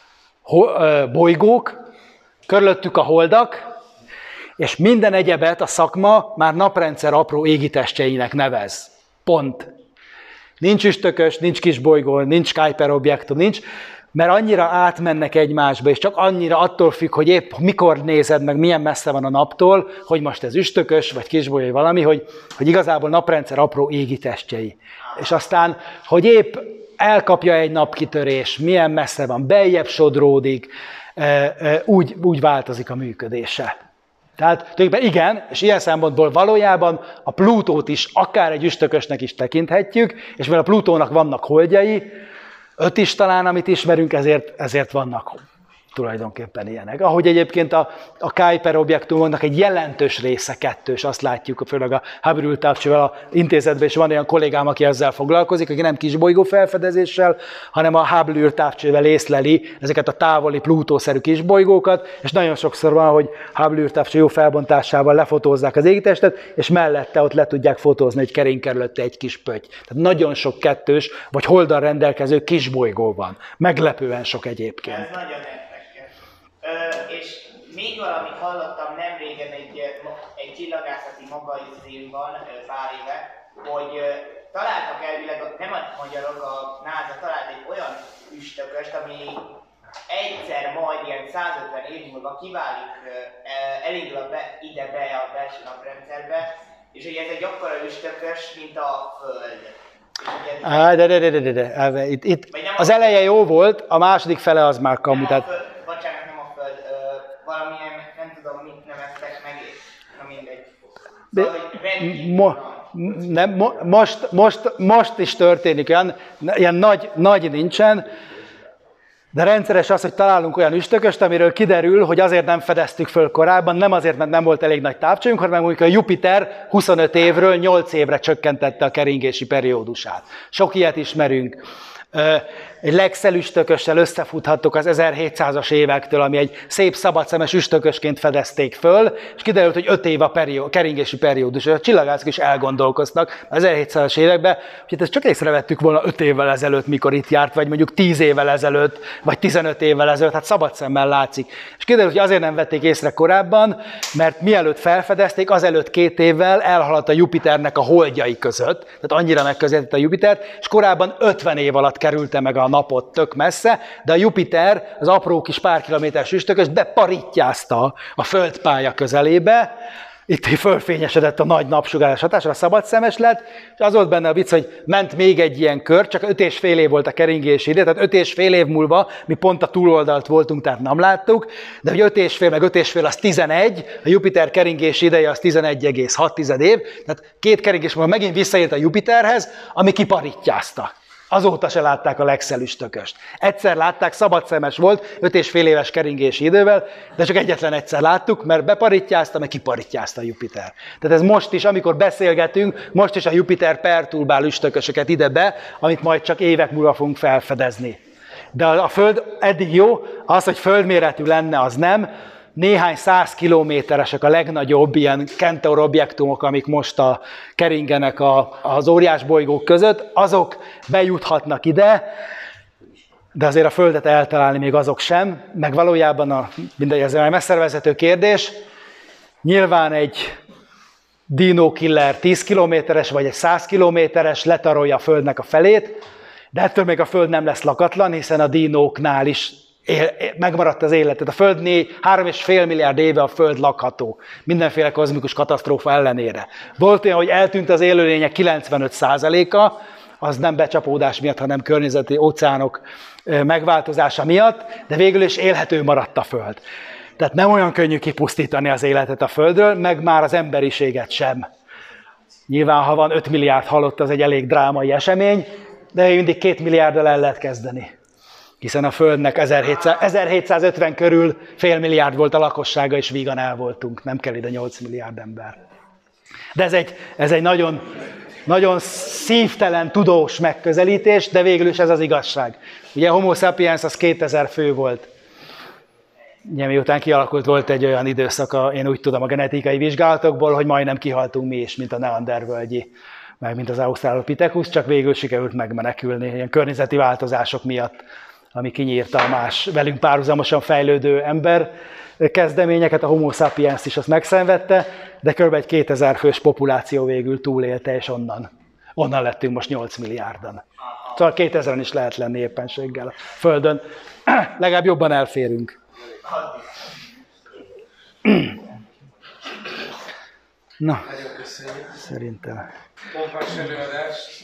bolygók, körülöttük a holdak, és minden egyebet a szakma már naprendszer apró égitestjeinek nevez. Pont. Nincs üstökös, nincs kisbolygó, nincs Kuiper objektum, nincs, mert annyira átmennek egymásba, és csak annyira attól függ, hogy épp mikor nézed meg, milyen messze van a naptól, hogy most ez üstökös, vagy kisbolygó, vagy valami, hogy, hogy igazából naprendszer apró égitestjei. És aztán, hogy épp elkapja egy napkitörés, milyen messze van, beljebb sodródik, úgy, úgy változik a működése. Tehát tulajdonképpen igen, és ilyen szempontból valójában a Plutót is akár egy üstökösnek is tekinthetjük, és mivel a Plutónak vannak holdjai, öt is talán, amit ismerünk, ezért, ezért vannak tulajdonképpen ilyenek. Ahogy egyébként a, a Kuiper objektumoknak egy jelentős része kettős, azt látjuk, főleg a Hubble űrtávcsővel a intézetben is van olyan kollégám, aki ezzel foglalkozik, aki nem kisbolygó felfedezéssel, hanem a Hubble űrtávcsővel észleli ezeket a távoli Plutó-szerű kisbolygókat, és nagyon sokszor van, hogy Hubble űrtávcső jó felbontásával lefotózzák az égitestet, és mellette ott le tudják fotózni, hogy kering körülötte egy kis pötty. Tehát nagyon sok kettős, vagy holdal rendelkező kisbolygó van. Meglepően sok egyébként. Ez nagyon Ö, és még valamit hallottam nem régen egy, egy csillagászati magazinban pár éve, hogy találtak elvileg, nem a magyarok, a NASA talált egy olyan üstököst, ami egyszer majd ilyen százötven év múlva kiválik, elindul a be, ide be a belső naprendszerbe, és hogy ez egy akkora üstökös, mint a Föld. Á, de, de, de, de, de, de. Itt, itt az eleje jó volt, a második fele az már kamu. Tehát... Bocsánat, nem a Föld, ö, valamilyen, nem tudom, mit neveztek meg, na mindegy. Szóval, hogy mo, nem, mo, most, most, most is történik, olyan, ilyen nagy, nagy nincsen, de rendszeres az, hogy találunk olyan üstököst, amiről kiderül, hogy azért nem fedeztük föl korábban, nem azért, mert nem volt elég nagy távcsőnk, hanem mondjuk a Jupiter huszonöt évről nyolc évre csökkentette a keringési periódusát. Sok ilyet ismerünk. Egy Lexel üstökössel összefuthattuk az ezerhétszázas évektől, ami egy szép szabadszemes üstökösként fedezték föl, és kiderült, hogy öt év a perió, keringési periódus. A csillagászok is elgondolkoztak az ezerhétszázas években, hogy ezt csak észrevettük volna öt évvel ezelőtt, mikor itt járt, vagy mondjuk tíz évvel ezelőtt, vagy tizenöt évvel ezelőtt, hát szabad szemmel látszik. És kiderült, hogy azért nem vették észre korábban, mert mielőtt felfedezték, azelőtt két évvel elhaladt a Jupiternek a holdjai között, tehát annyira megközelített a Jupitert, és korábban ötven év alatt kerülte meg a napot tök messze, de a Jupiter az apró kis pár kilométeres üstökös beparittyázta a földpálya közelébe, itt fölfényesedett a nagy napsugárás hatásra, a szabadszemes lett, és az volt benne a vicc, hogy ment még egy ilyen kör, csak öt és fél év volt a keringési ide, tehát öt és fél év múlva mi pont a túloldalt voltunk, tehát nem láttuk, de hogy öt és fél, meg öt és fél az tizenegy, a Jupiter keringési ideje az tizenegy egész hat év, tehát két keringés múlva megint visszaért a Jupiterhez, ami kiparittyázta. Azóta se látták a Lexel üstököst. Egyszer látták, szabadszemes volt, öt és fél éves keringési idővel, de csak egyetlen egyszer láttuk, mert beparittyázta, meg kiparittyázta a Jupiter. Tehát ez most is, amikor beszélgetünk, most is a Jupiter perturbál üstökösöket ide be, amit majd csak évek múlva fogunk felfedezni. De a Föld eddig jó, az, hogy földméretű lenne, az nem. néhány száz kilométeresek a legnagyobb ilyen Kentaur objektumok, amik most a, keringenek a, az óriás bolygók között, azok bejuthatnak ide, de azért a Földet eltalálni még azok sem, meg valójában a, mindegy, ez egy messzervezető kérdés. Nyilván egy Dino Killer tíz kilométeres vagy egy száz kilométeres letarolja a Földnek a felét, de ettől még a Föld nem lesz lakatlan, hiszen a dinóknál is él, megmaradt az életet. A Föld három és fél milliárd éve a Föld lakható, mindenféle kozmikus katasztrófa ellenére. Volt olyan, hogy eltűnt az élőlények kilencvenöt százaléka, az nem becsapódás miatt, hanem környezeti óceánok megváltozása miatt, de végül is élhető maradt a Föld. Tehát nem olyan könnyű kipusztítani az életet a Földről, meg már az emberiséget sem. Nyilván, ha van öt milliárd halott, az egy elég drámai esemény, de mindig két milliárddal el lehet kezdeni. Hiszen a Földnek ezerhétszázötven körül fél milliárd volt a lakossága, és vígan el voltunk. Nem kell ide nyolc milliárd ember. De ez egy, ez egy nagyon, nagyon szívtelen, tudós megközelítés, de végül is ez az igazság. Ugye a Homo sapiens az kétezer fő volt. Ugye, miután kialakult, volt egy olyan időszak, én úgy tudom a genetikai vizsgálatokból, hogy majdnem kihaltunk mi is, mint a neandervölgyi, meg mint az australopithecus, csak végül sikerült megmenekülni ilyen környezeti változások miatt, ami kinyírta a más velünk párhuzamosan fejlődő ember kezdeményeket, a Homo sapiens is azt megszenvedte, de kb. Egy kétezer fős populáció végül túlélte, és onnan, onnan lettünk most nyolc milliárdan. Szóval kétezren is lehet lenni éppenséggel a Földön. Legalább jobban elférünk. Na, szerintem. Pompás előadás.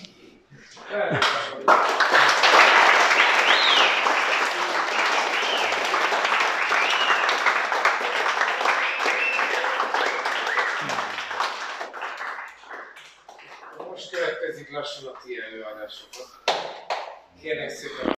Most következik lassan a ti előadásokat. Kérnék szépen.